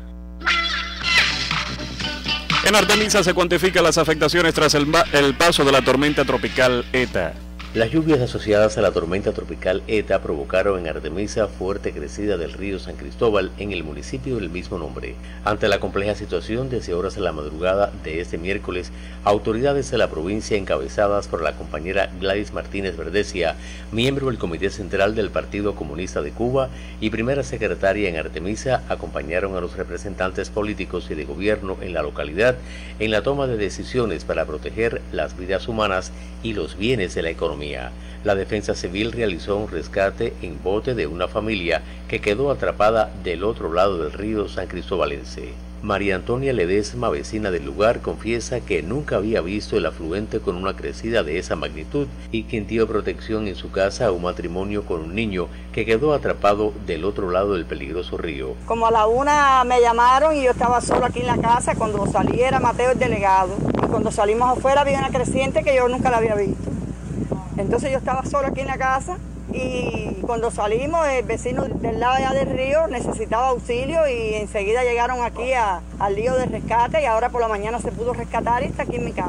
En Artemisa se cuantifican las afectaciones tras el, el paso de la tormenta tropical ETA. Las lluvias asociadas a la tormenta tropical ETA provocaron en Artemisa fuerte crecida del río San Cristóbal en el municipio del mismo nombre. Ante la compleja situación, desde horas de la madrugada de este miércoles, autoridades de la provincia encabezadas por la compañera Gladys Martínez Verdecia, miembro del Comité Central del Partido Comunista de Cuba y primera secretaria en Artemisa, acompañaron a los representantes políticos y de gobierno en la localidad en la toma de decisiones para proteger las vidas humanas y los bienes de la economía. La Defensa Civil realizó un rescate en bote de una familia que quedó atrapada del otro lado del río San Cristóbalense. María Antonia Ledesma, vecina del lugar, confiesa que nunca había visto el afluente con una crecida de esa magnitud y quien dio protección en su casa a un matrimonio con un niño que quedó atrapado del otro lado del peligroso río. Como a la una me llamaron y yo estaba solo aquí en la casa. Cuando salí era Mateo el delegado y cuando salimos afuera había una creciente que yo nunca la había visto. Entonces yo estaba solo aquí en la casa y cuando salimos el vecino del lado allá del río necesitaba auxilio y enseguida llegaron aquí a, al lío de rescate y ahora por la mañana se pudo rescatar y está aquí en mi casa.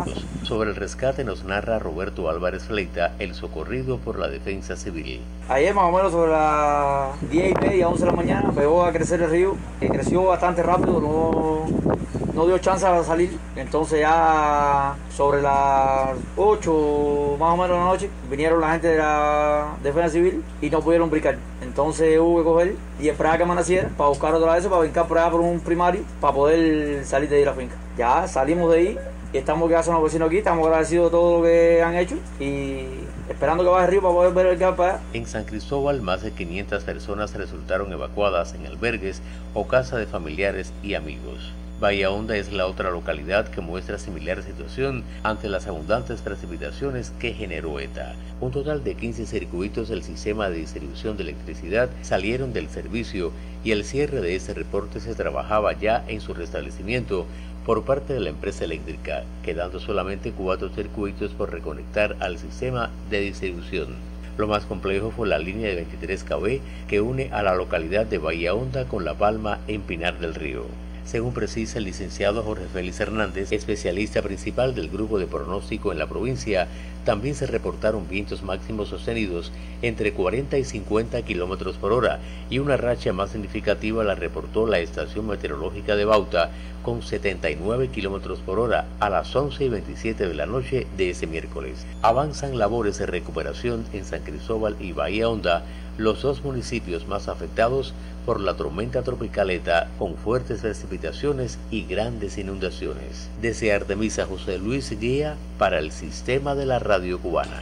Sobre el rescate nos narra Roberto Álvarez Fleita, el socorrido por la Defensa Civil. Ayer más o menos sobre las diez y media, once de la mañana, pegó a crecer el río, que creció bastante rápido, no, no dio chance a salir. Entonces ya sobre las ocho más o menos de la noche, vinieron la gente de la Defensa Civil y no pudieron brincar. Entonces hubo que coger y esperar que amaneciera para buscar otra vez, para brincar por allá por un primario, para poder salir de ahí a la finca. Ya salimos de ahí y estamos que hacen los vecinos aquí, estamos agradecidos de todo lo que han hecho y esperando que baje el río para poder ver el que va para allá. En San Cristóbal, más de quinientas personas resultaron evacuadas en albergues o casa de familiares y amigos. Bahía Honda es la otra localidad que muestra similar situación ante las abundantes precipitaciones que generó ETA. Un total de quince circuitos del sistema de distribución de electricidad salieron del servicio y el cierre de ese reporte se trabajaba ya en su restablecimiento por parte de la empresa eléctrica, quedando solamente cuatro circuitos por reconectar al sistema de distribución. Lo más complejo fue la línea de veintitrés kilómetros que une a la localidad de Bahía Honda con La Palma en Pinar del Río. Según precisa el licenciado Jorge Félix Hernández, especialista principal del grupo de pronóstico en la provincia, también se reportaron vientos máximos sostenidos entre cuarenta y cincuenta kilómetros por hora y una racha más significativa la reportó la estación meteorológica de Bauta con setenta y nueve kilómetros por hora a las once y veintisiete de la noche de ese miércoles. Avanzan labores de recuperación en San Cristóbal y Bahía Honda, los dos municipios más afectados por la tormenta tropical ETA, con fuertes precipitaciones y grandes inundaciones. Desde Artemisa, José Luis Guía para el Sistema de la Radio Cubana.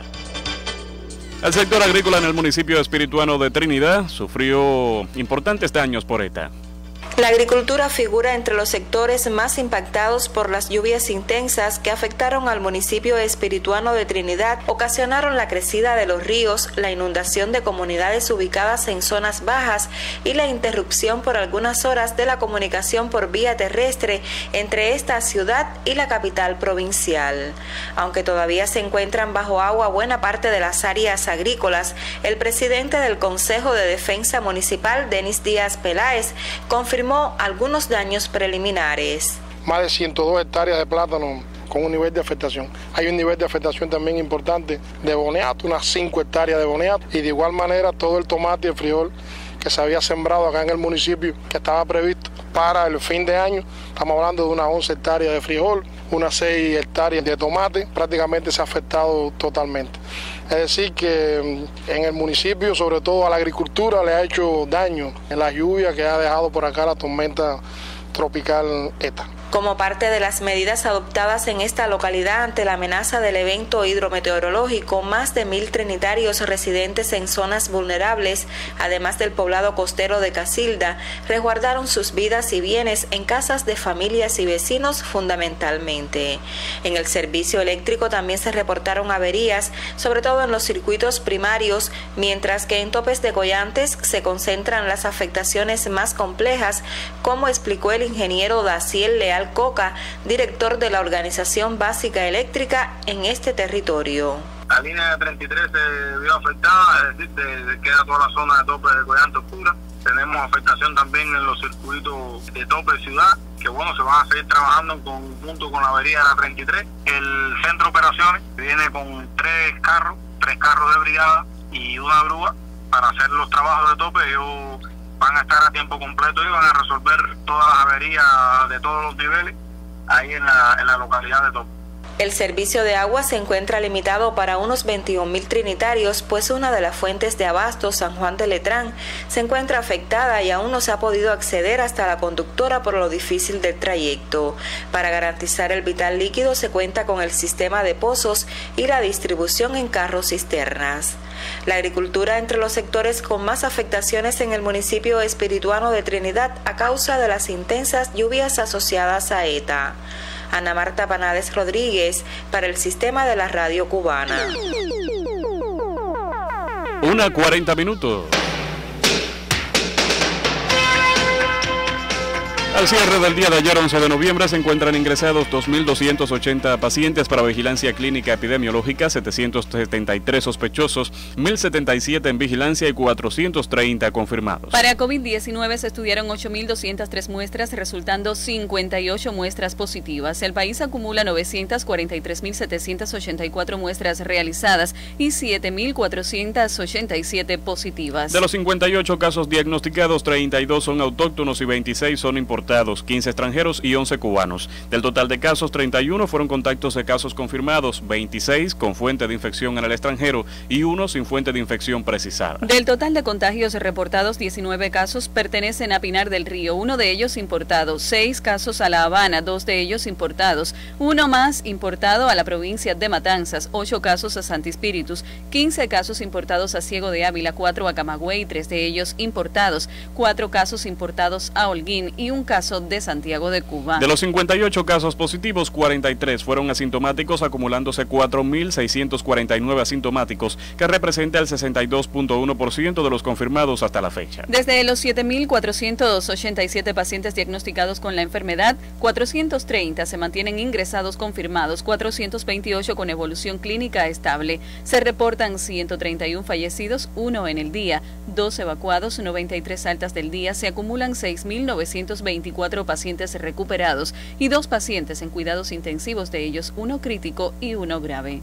El sector agrícola en el municipio espirituano de Trinidad sufrió importantes daños por ETA. La agricultura figura entre los sectores más impactados por las lluvias intensas que afectaron al municipio espirituano de Trinidad, ocasionaron la crecida de los ríos, la inundación de comunidades ubicadas en zonas bajas y la interrupción por algunas horas de la comunicación por vía terrestre entre esta ciudad y la capital provincial. Aunque todavía se encuentran bajo agua buena parte de las áreas agrícolas, el presidente del Consejo de Defensa Municipal, Denis Díaz Peláez, confirmó algunos daños preliminares. Más de ciento dos hectáreas de plátano con un nivel de afectación. Hay un nivel de afectación también importante de boniato, unas cinco hectáreas de boniato, y de igual manera todo el tomate y el frijol que se había sembrado acá en el municipio, que estaba previsto para el fin de año. Estamos hablando de unas once hectáreas de frijol, unas seis hectáreas de tomate, prácticamente se ha afectado totalmente. Es decir que en el municipio, sobre todo a la agricultura, le ha hecho daño en la lluvia que ha dejado por acá la tormenta tropical ETA. Como parte de las medidas adoptadas en esta localidad ante la amenaza del evento hidrometeorológico, más de mil trinitarios residentes en zonas vulnerables, además del poblado costero de Casilda, resguardaron sus vidas y bienes en casas de familias y vecinos fundamentalmente. En el servicio eléctrico también se reportaron averías, sobre todo en los circuitos primarios, mientras que en Topes de Collantes se concentran las afectaciones más complejas, como explicó el ingeniero Daciel Leal Coca, director de la Organización Básica Eléctrica en este territorio. La línea treinta y tres se vio afectada, es decir, se queda toda la zona de Tope de Collante oscura. Tenemos afectación también en los circuitos de Tope Ciudad, que bueno, se van a seguir trabajando en conjunto con la avería de la treinta y tres. El centro de operaciones viene con tres carros, tres carros de brigada y una grúa para hacer los trabajos de tope. Ellos van a estar a tiempo completo y van a resolver todas las averías de todos los niveles ahí en la, en la localidad de Tope. El servicio de agua se encuentra limitado para unos veintiún mil trinitarios, pues una de las fuentes de abasto, San Juan de Letrán, se encuentra afectada y aún no se ha podido acceder hasta la conductora por lo difícil del trayecto. Para garantizar el vital líquido se cuenta con el sistema de pozos y la distribución en carros cisternas. La agricultura entre los sectores con más afectaciones en el municipio espirituano de Trinidad a causa de las intensas lluvias asociadas a ETA. Ana Marta Panades Rodríguez para el Sistema de la Radio Cubana. Una cuarenta minutos. Al cierre del día de ayer, once de noviembre, se encuentran ingresados dos mil doscientos ochenta pacientes para vigilancia clínica epidemiológica, setecientos setenta y tres sospechosos, mil setenta y siete en vigilancia y cuatrocientos treinta confirmados. Para COVID diecinueve se estudiaron ocho mil doscientas tres muestras, resultando cincuenta y ocho muestras positivas. El país acumula novecientas cuarenta y tres mil setecientas ochenta y cuatro muestras realizadas y siete mil cuatrocientas ochenta y siete positivas. De los cincuenta y ocho casos diagnosticados, treinta y dos son autóctonos y veintiséis son importados. quince extranjeros y once cubanos. Del total de casos, treinta y uno fueron contactos de casos confirmados, veintiséis con fuente de infección en el extranjero y uno sin fuente de infección precisada. Del total de contagios reportados, diecinueve casos pertenecen a Pinar del Río, uno de ellos importado, seis casos a La Habana, dos de ellos importados, uno más importado a la provincia de Matanzas, ocho casos a Santi Espíritus, quince casos importados a Ciego de Ávila, cuatro a Camagüey, tres de ellos importados, cuatro casos importados a Holguín y un caso de Santiago de Cuba. De los cincuenta y ocho casos positivos, cuarenta y tres fueron asintomáticos, acumulándose cuatro mil seiscientos cuarenta y nueve asintomáticos, que representa el sesenta y dos punto uno por ciento de los confirmados hasta la fecha. Desde los siete mil cuatrocientos ochenta y siete pacientes diagnosticados con la enfermedad, cuatrocientos treinta se mantienen ingresados confirmados, cuatrocientos veintiocho con evolución clínica estable. Se reportan ciento treinta y uno fallecidos, uno en el día, dos evacuados, noventa y tres altas del día, se acumulan seis mil novecientos veinticuatro pacientes recuperados y dos pacientes en cuidados intensivos, de ellos uno crítico y uno grave.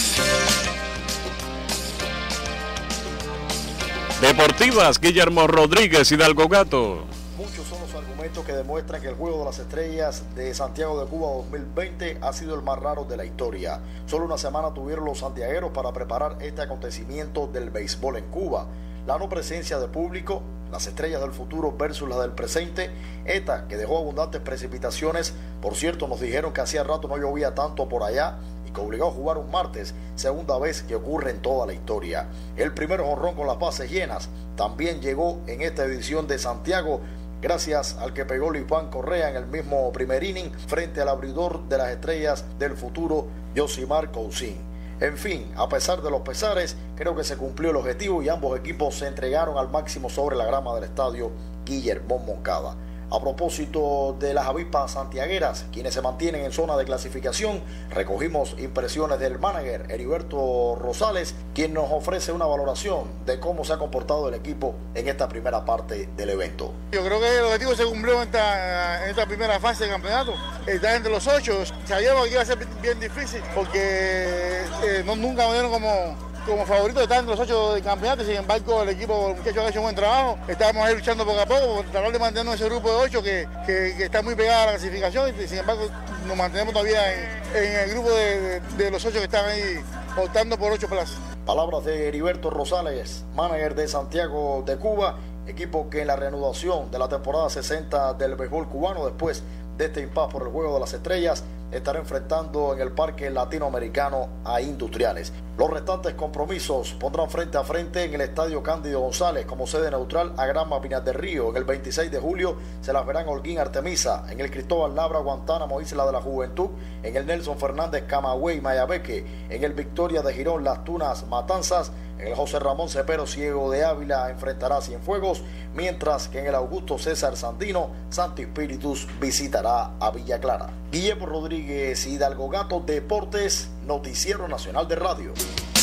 Deportivas, Guillermo Rodríguez, Hidalgo Gato. Muchos son los argumentos que demuestran que el Juego de las Estrellas de Santiago de Cuba dos mil veinte ha sido el más raro de la historia. Solo una semana tuvieron los santiagueros para preparar este acontecimiento del béisbol en Cuba. La no presencia de público, las estrellas del futuro versus las del presente, ETA, que dejó abundantes precipitaciones. Por cierto, nos dijeron que hacía rato no llovía tanto por allá y que obligó a jugar un martes, segunda vez que ocurre en toda la historia. El primer jonrón con las bases llenas también llegó en esta edición de Santiago, gracias al que pegó Luis Correa en el mismo primer inning frente al abridor de las estrellas del futuro, Yosimar Cousin. En fin, a pesar de los pesares, creo que se cumplió el objetivo y ambos equipos se entregaron al máximo sobre la grama del estadio Guillermo Moncada. A propósito de las avispas santiagueras, quienes se mantienen en zona de clasificación, recogimos impresiones del manager Heriberto Rosales, quien nos ofrece una valoración de cómo se ha comportado el equipo en esta primera parte del evento. Yo creo que el objetivo se cumplió en esta, en esta primera fase del campeonato. Estar entre los ocho, sabíamos que iba a ser bien difícil porque eh, no, nunca me dieron como... como favorito de estar entre los ocho del campeonato. Sin embargo, el equipo, los muchachos han hecho un buen trabajo. Estábamos ahí luchando poco a poco por tratar de mantenernos ese grupo de ocho que, que, que está muy pegado a la clasificación y sin embargo nos mantenemos todavía en, en el grupo de, de, de los ocho que están ahí optando por ocho plazas. Palabras de Heriberto Rosales, manager de Santiago de Cuba, equipo que en la reanudación de la temporada sesenta del béisbol cubano, después de este impasse por el Juego de las Estrellas, estará enfrentando en el Parque Latinoamericano a Industriales. Los restantes compromisos pondrán frente a frente en el Estadio Cándido González como sede neutral a Granma Pinar del Río. En el veintiséis de julio se las verán Holguín Artemisa, en el Cristóbal Labra Guantánamo Isla de la Juventud, en el Nelson Fernández Camagüey Mayabeque, en el Victoria de Girón Las Tunas Matanzas, en el José Ramón Cepero Ciego de Ávila enfrentará a Cienfuegos, mientras que en el Augusto César Sandino Santi Espíritus visitará a Villa Clara. Guillermo Rodríguez, Hidalgo Gato, Deportes, Noticiero Nacional de Radio.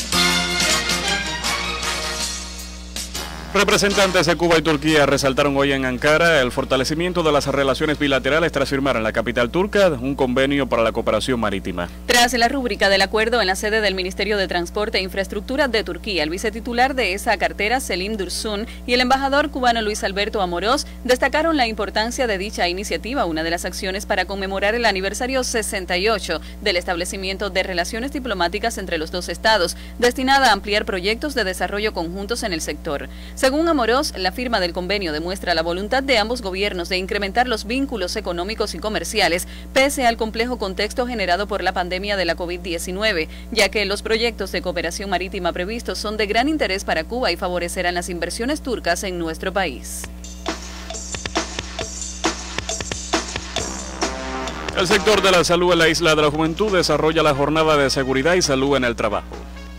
Representantes de Cuba y Turquía resaltaron hoy en Ankara el fortalecimiento de las relaciones bilaterales tras firmar en la capital turca un convenio para la cooperación marítima. Tras la rúbrica del acuerdo en la sede del Ministerio de Transporte e Infraestructura de Turquía, el vicetitular de esa cartera, Selim Dursun, y el embajador cubano Luis Alberto Amorós destacaron la importancia de dicha iniciativa, una de las acciones para conmemorar el aniversario sesenta y ocho del establecimiento de relaciones diplomáticas entre los dos estados, destinada a ampliar proyectos de desarrollo conjuntos en el sector. Según Amorós, la firma del convenio demuestra la voluntad de ambos gobiernos de incrementar los vínculos económicos y comerciales, pese al complejo contexto generado por la pandemia de la COVID diecinueve, ya que los proyectos de cooperación marítima previstos son de gran interés para Cuba y favorecerán las inversiones turcas en nuestro país. El sector de la salud en la Isla de la Juventud desarrolla la jornada de seguridad y salud en el trabajo. La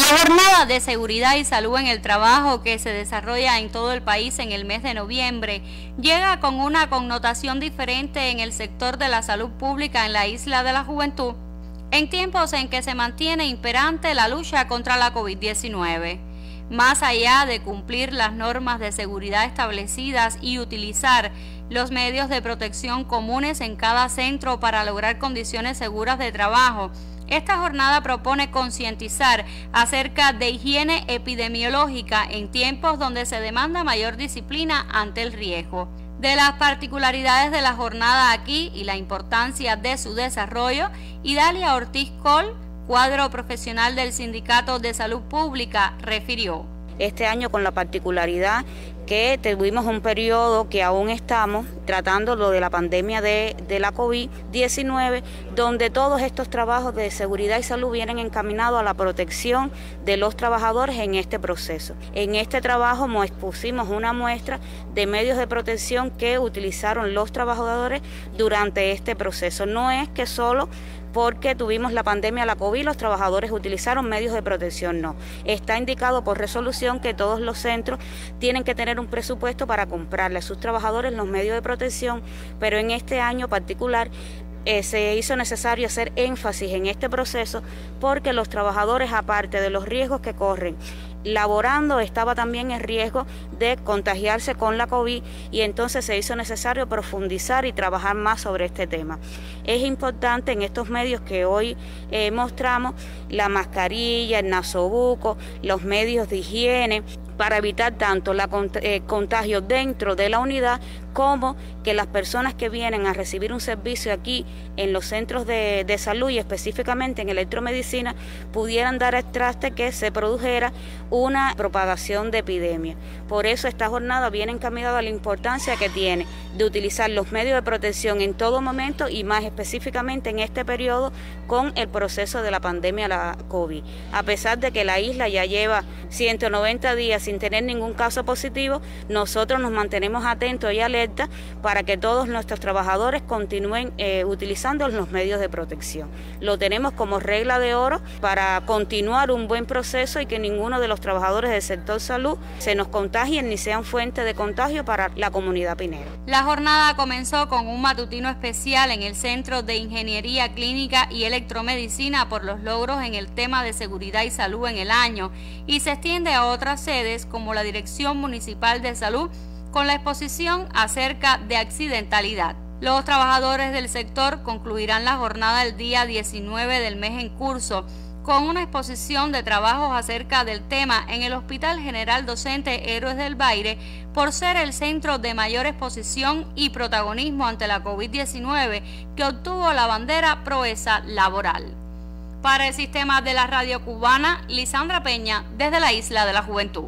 La jornada de seguridad y salud en el trabajo que se desarrolla en todo el país en el mes de noviembre llega con una connotación diferente en el sector de la salud pública en la Isla de la Juventud, en tiempos en que se mantiene imperante la lucha contra la COVID diecinueve. Más allá de cumplir las normas de seguridad establecidas y utilizar los medios de protección comunes en cada centro para lograr condiciones seguras de trabajo, esta jornada propone concientizar acerca de higiene epidemiológica en tiempos donde se demanda mayor disciplina ante el riesgo. De las particularidades de la jornada aquí y la importancia de su desarrollo, Idalia Ortiz Col, cuadro profesional del Sindicato de Salud Pública, refirió. Este año con la particularidad que tuvimos un periodo que aún estamos tratando lo de la pandemia de, de la COVID diecinueve, donde todos estos trabajos de seguridad y salud vienen encaminados a la protección de los trabajadores en este proceso. En este trabajo expusimos una muestra de medios de protección que utilizaron los trabajadores durante este proceso. No es que solo porque tuvimos la pandemia de la COVID, los trabajadores utilizaron medios de protección, no. Está indicado por resolución que todos los centros tienen que tener un presupuesto para comprarle a sus trabajadores los medios de protección, pero en este año particular eh, se hizo necesario hacer énfasis en este proceso porque los trabajadores, aparte de los riesgos que corren, laborando estaba también en riesgo de contagiarse con la COVID y entonces se hizo necesario profundizar y trabajar más sobre este tema. Es importante en estos medios que hoy eh, mostramos la mascarilla, el nasobuco, los medios de higiene, para evitar tanto la eh, contagio dentro de la unidad como que las personas que vienen a recibir un servicio aquí en los centros de, de salud y específicamente en electromedicina pudieran dar el traste que se produjera una propagación de epidemia. Por eso esta jornada viene encaminada a la importancia que tiene de utilizar los medios de protección en todo momento y más específicamente en este periodo con el proceso de la pandemia de la COVID. A pesar de que la isla ya lleva ciento noventa días sin tener ningún caso positivo, nosotros nos mantenemos atentos y alerta para que todos nuestros trabajadores continúen eh, utilizando los medios de protección. Lo tenemos como regla de oro para continuar un buen proceso y que ninguno de los trabajadores del sector salud se nos contagien ni sean fuente de contagio para la comunidad pinera. La jornada comenzó con un matutino especial en el Centro de Ingeniería Clínica y Electromedicina por los logros en el tema de seguridad y salud en el año y se extiende a otras sedes como la Dirección Municipal de Salud con la exposición acerca de accidentalidad. Los trabajadores del sector concluirán la jornada el día diecinueve del mes en curso con una exposición de trabajos acerca del tema en el Hospital General Docente Héroes del Baire por ser el centro de mayor exposición y protagonismo ante la COVID diecinueve que obtuvo la bandera Proeza Laboral. Para el sistema de la radio cubana, Lisandra Peña, desde la Isla de la Juventud.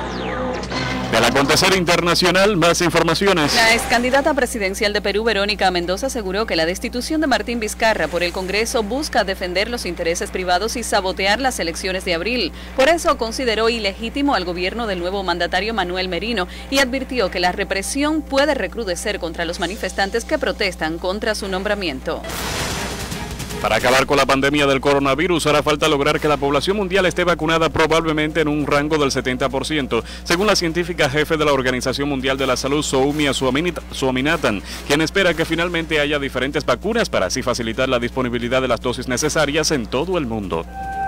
Del acontecer internacional, más informaciones. La ex candidata presidencial de Perú, Verónica Mendoza, aseguró que la destitución de Martín Vizcarra por el Congreso busca defender los intereses privados y sabotear las elecciones de abril. Por eso consideró ilegítimo al gobierno del nuevo mandatario Manuel Merino y advirtió que la represión puede recrudecer contra los manifestantes que protestan contra su nombramiento. Para acabar con la pandemia del coronavirus hará falta lograr que la población mundial esté vacunada probablemente en un rango del setenta por ciento, según la científica jefe de la Organización Mundial de la Salud, Soumya Swaminathan, quien espera que finalmente haya diferentes vacunas para así facilitar la disponibilidad de las dosis necesarias en todo el mundo.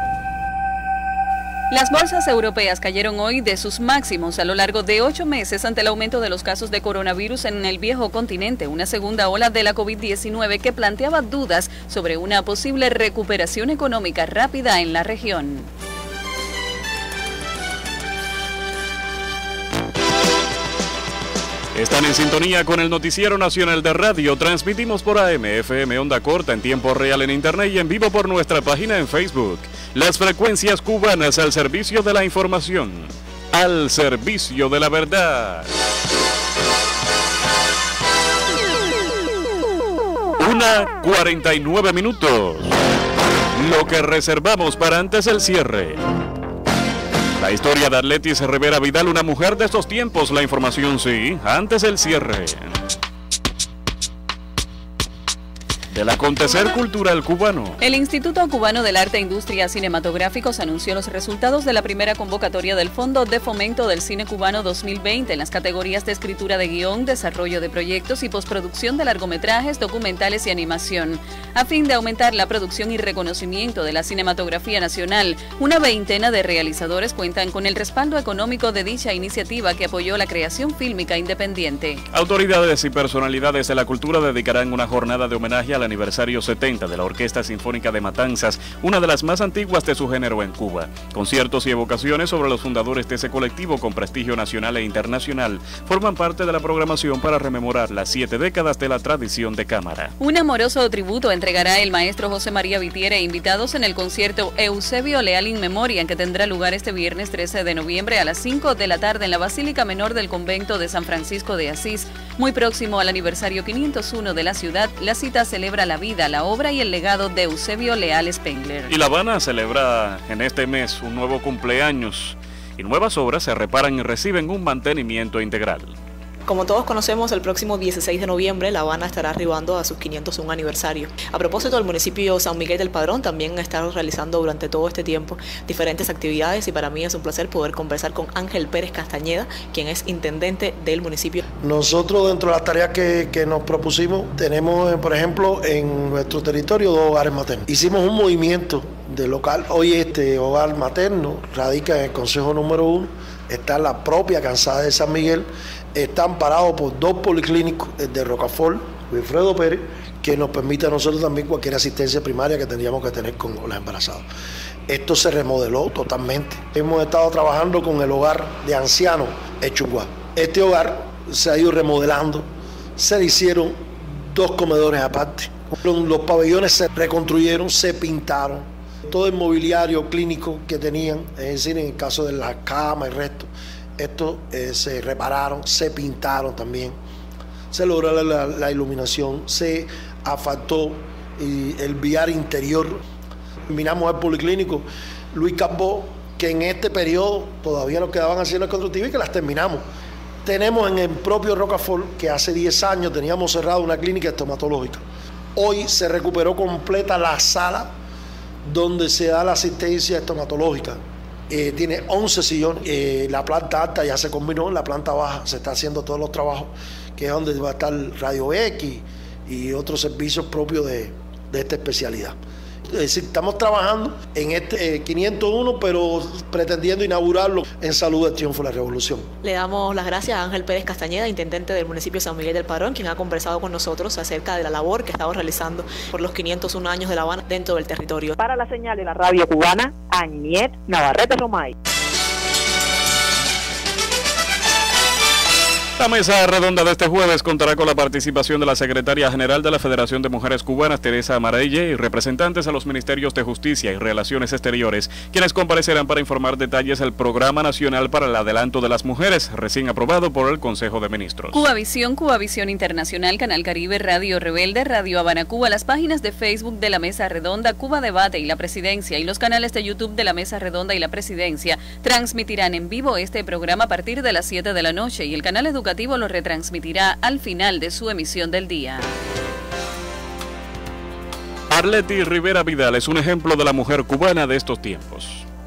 Las bolsas europeas cayeron hoy de sus máximos a lo largo de ocho meses ante el aumento de los casos de coronavirus en el viejo continente, una segunda ola de la COVID diecinueve que planteaba dudas sobre una posible recuperación económica rápida en la región. Están en sintonía con el Noticiero Nacional de Radio. Transmitimos por A M, F M, onda corta, en tiempo real en Internet y en vivo por nuestra página en Facebook. Las frecuencias cubanas al servicio de la información, al servicio de la verdad. Una cuarenta y nueve minutos. Lo que reservamos para antes del cierre. La historia de Atletis Rivera Vidal, una mujer de estos tiempos. La información sí, antes del cierre. del acontecer cultural cubano. El Instituto Cubano del Arte e Industria Cinematográficos anunció los resultados de la primera convocatoria del Fondo de Fomento del Cine Cubano dos mil veinte en las categorías de escritura de guión, desarrollo de proyectos y postproducción de largometrajes, documentales y animación. A fin de aumentar la producción y reconocimiento de la cinematografía nacional, una veintena de realizadores cuentan con el respaldo económico de dicha iniciativa que apoyó la creación fílmica independiente. Autoridades y personalidades de la cultura dedicarán una jornada de homenaje al aniversario setenta de la Orquesta Sinfónica de Matanzas, una de las más antiguas de su género en Cuba. Conciertos y evocaciones sobre los fundadores de ese colectivo con prestigio nacional e internacional forman parte de la programación para rememorar las siete décadas de la tradición de cámara. Un amoroso tributo entregará el maestro José María Vitier e invitados en el concierto Eusebio Leal in Memoriam, que tendrá lugar este viernes trece de noviembre a las cinco de la tarde en la Basílica Menor del Convento de San Francisco de Asís. Muy próximo al aniversario quinientos uno de la ciudad, la cita celebra la vida, la obra y el legado de Eusebio Leal Spengler. Y La Habana celebra en este mes un nuevo cumpleaños y nuevas obras se reparan y reciben un mantenimiento integral. Como todos conocemos, el próximo dieciséis de noviembre La Habana estará arribando a sus quinientos uno aniversario. A propósito, el municipio San Miguel del Padrón también ha estado realizando durante todo este tiempo diferentes actividades y para mí es un placer poder conversar con Ángel Pérez Castañeda, quien es intendente del municipio. Nosotros dentro de las tareas que, que nos propusimos tenemos, por ejemplo, en nuestro territorio dos hogares maternos. Hicimos un movimiento de local. Hoy este hogar materno radica en el Consejo número uno, está en la propia Calzada de San Miguel. Están parados por dos policlínicos, el de Rocafort, Wilfredo Pérez, que nos permite a nosotros también cualquier asistencia primaria que tendríamos que tener con los embarazados. Esto se remodeló totalmente. Hemos estado trabajando con el hogar de ancianos Echunguá. Este hogar se ha ido remodelando, se le hicieron dos comedores aparte. Los pabellones se reconstruyeron, se pintaron. Todo el mobiliario clínico que tenían, es decir, en el caso de las camas y resto, estos eh, se repararon, se pintaron también, se logró la, la iluminación, se asfaltó y el vial interior. Terminamos el policlínico Luis Cambó, que en este periodo todavía nos quedaban haciendo el constructivo y que las terminamos. Tenemos en el propio Rocafort, que hace diez años teníamos cerrado una clínica estomatológica. Hoy se recuperó completa la sala donde se da la asistencia estomatológica. Eh, tiene once sillones, eh, la planta alta ya se combinó, en la planta baja se está haciendo todos los trabajos, que es donde va a estar Radio X y otros servicios propios de, de esta especialidad. Es decir, estamos trabajando en este eh, quinientos uno, pero pretendiendo inaugurarlo en Salud del Triunfo de la Revolución. Le damos las gracias a Ángel Pérez Castañeda, intendente del municipio de San Miguel del Padrón, quien ha conversado con nosotros acerca de la labor que estamos realizando por los quinientos uno años de La Habana dentro del territorio. Para la señal de la radio cubana, Añet Navarrete Romay. La mesa redonda de este jueves contará con la participación de la secretaria general de la Federación de Mujeres Cubanas, Teresa Amarelle, y representantes a los ministerios de Justicia y Relaciones Exteriores, quienes comparecerán para informar detalles del Programa Nacional para el Adelanto de las Mujeres, recién aprobado por el Consejo de Ministros. Cubavisión, Cubavisión Internacional, Canal Caribe, Radio Rebelde, Radio Habana Cuba, las páginas de Facebook de la Mesa Redonda, Cuba Debate y la Presidencia y los canales de YouTube de la Mesa Redonda y la Presidencia transmitirán en vivo este programa a partir de las siete de la noche y el canal educativo lo retransmitirá al final de su emisión del día. Arleti Rivera Vidal es un ejemplo de la mujer cubana de estos tiempos.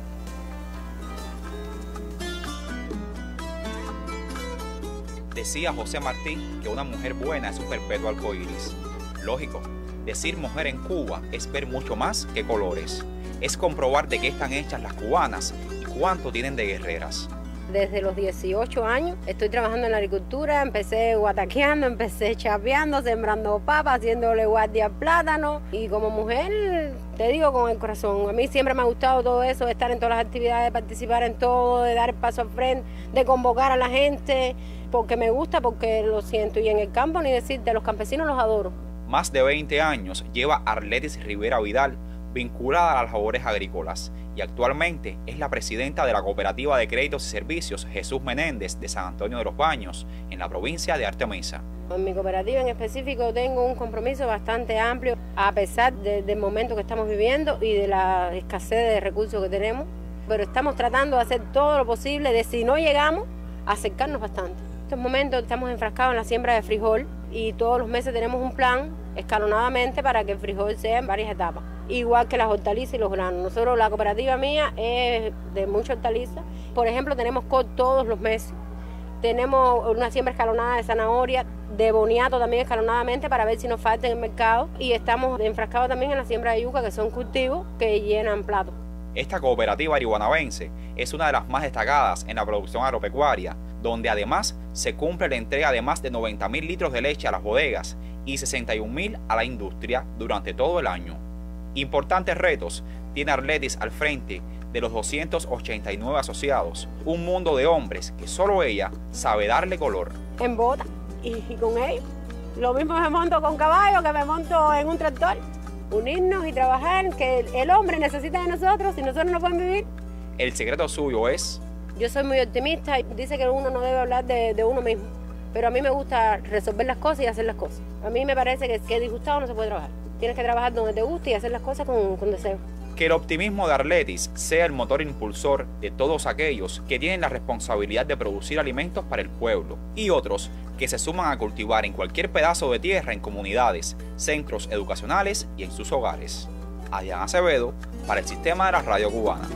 Decía José Martí que una mujer buena es un perpetuo arcoíris. Lógico, decir mujer en Cuba es ver mucho más que colores. Es comprobar de qué están hechas las cubanas y cuánto tienen de guerreras. Desde los dieciocho años estoy trabajando en la agricultura, empecé guataqueando, empecé chapeando, sembrando papas, haciéndole guardia al plátano y como mujer, te digo con el corazón, a mí siempre me ha gustado todo eso, de estar en todas las actividades, de participar en todo, de dar el paso al frente, de convocar a la gente, porque me gusta, porque lo siento y en el campo ni decirte, los campesinos los adoro. Más de veinte años lleva Arletis Rivera Vidal vinculada a las labores agrícolas y actualmente es la presidenta de la Cooperativa de Créditos y Servicios Jesús Menéndez de San Antonio de los Baños, en la provincia de Artemisa. En mi cooperativa en específico tengo un compromiso bastante amplio, a pesar de, del momento que estamos viviendo y de la escasez de recursos que tenemos, pero estamos tratando de hacer todo lo posible de, si no llegamos, acercarnos bastante. En estos momentos estamos enfrascados en la siembra de frijol y todos los meses tenemos un plan escalonadamente para que el frijol sea en varias etapas, igual que las hortalizas y los granos. Nosotros, la cooperativa mía es de muchas hortalizas. Por ejemplo, tenemos col todos los meses, tenemos una siembra escalonada de zanahoria, de boniato también escalonadamente para ver si nos falta en el mercado, y estamos enfrascados también en la siembra de yuca, que son cultivos que llenan platos. Esta cooperativa arihuanabense es una de las más destacadas en la producción agropecuaria, donde además se cumple la entrega de más de noventa mil litros de leche a las bodegas y sesenta y un mil a la industria durante todo el año. Importantes retos tiene Arletis al frente de los doscientos ochenta y nueve asociados, un mundo de hombres que solo ella sabe darle color. En bota y, y con ellos. Lo mismo me monto con caballo que me monto en un tractor. Unirnos y trabajar, que el hombre necesita de nosotros, si nosotros no podemos vivir. El secreto suyo es... Yo soy muy optimista y dice que uno no debe hablar de, de uno mismo, pero a mí me gusta resolver las cosas y hacer las cosas. A mí me parece que, que disgustado no se puede trabajar. Tienes que trabajar donde te guste y hacer las cosas con, con deseo. Que el optimismo de Arletis sea el motor impulsor de todos aquellos que tienen la responsabilidad de producir alimentos para el pueblo y otros que se suman a cultivar en cualquier pedazo de tierra en comunidades, centros educacionales y en sus hogares. Adrián Acevedo, para el Sistema de la Radio Cubana.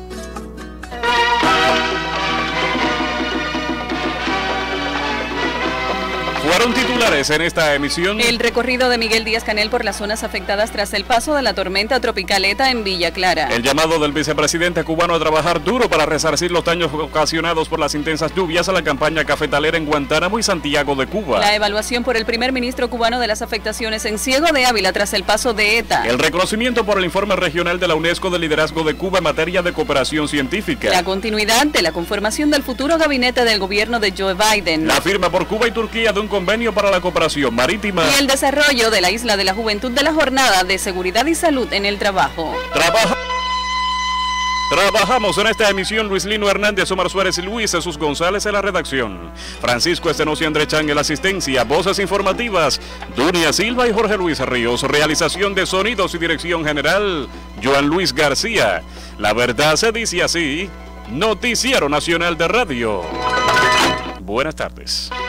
Fueron titulares en esta emisión. El recorrido de Miguel Díaz-Canel por las zonas afectadas tras el paso de la tormenta tropical ETA en Villa Clara. El llamado del vicepresidente cubano a trabajar duro para resarcir los daños ocasionados por las intensas lluvias a la campaña cafetalera en Guantánamo y Santiago de Cuba. La evaluación por el primer ministro cubano de las afectaciones en Ciego de Ávila tras el paso de ETA. El reconocimiento por el informe regional de la UNESCO del liderazgo de Cuba en materia de cooperación científica. La continuidad de la conformación del futuro gabinete del gobierno de Joe Biden. La firma por Cuba y Turquía de un convenio para la cooperación marítima y el desarrollo de la Isla de la Juventud de la Jornada de Seguridad y Salud en el Trabajo. Trabaja Trabajamos en esta emisión Luis Lino Hernández, Omar Suárez y Luis Jesús González en la redacción, Francisco Estenocio y André Chang en la asistencia, voces informativas, Dunia Silva y Jorge Luis Ríos, realización de sonidos y dirección general, Joan Luis García. La verdad se dice así, Noticiero Nacional de Radio. Buenas tardes.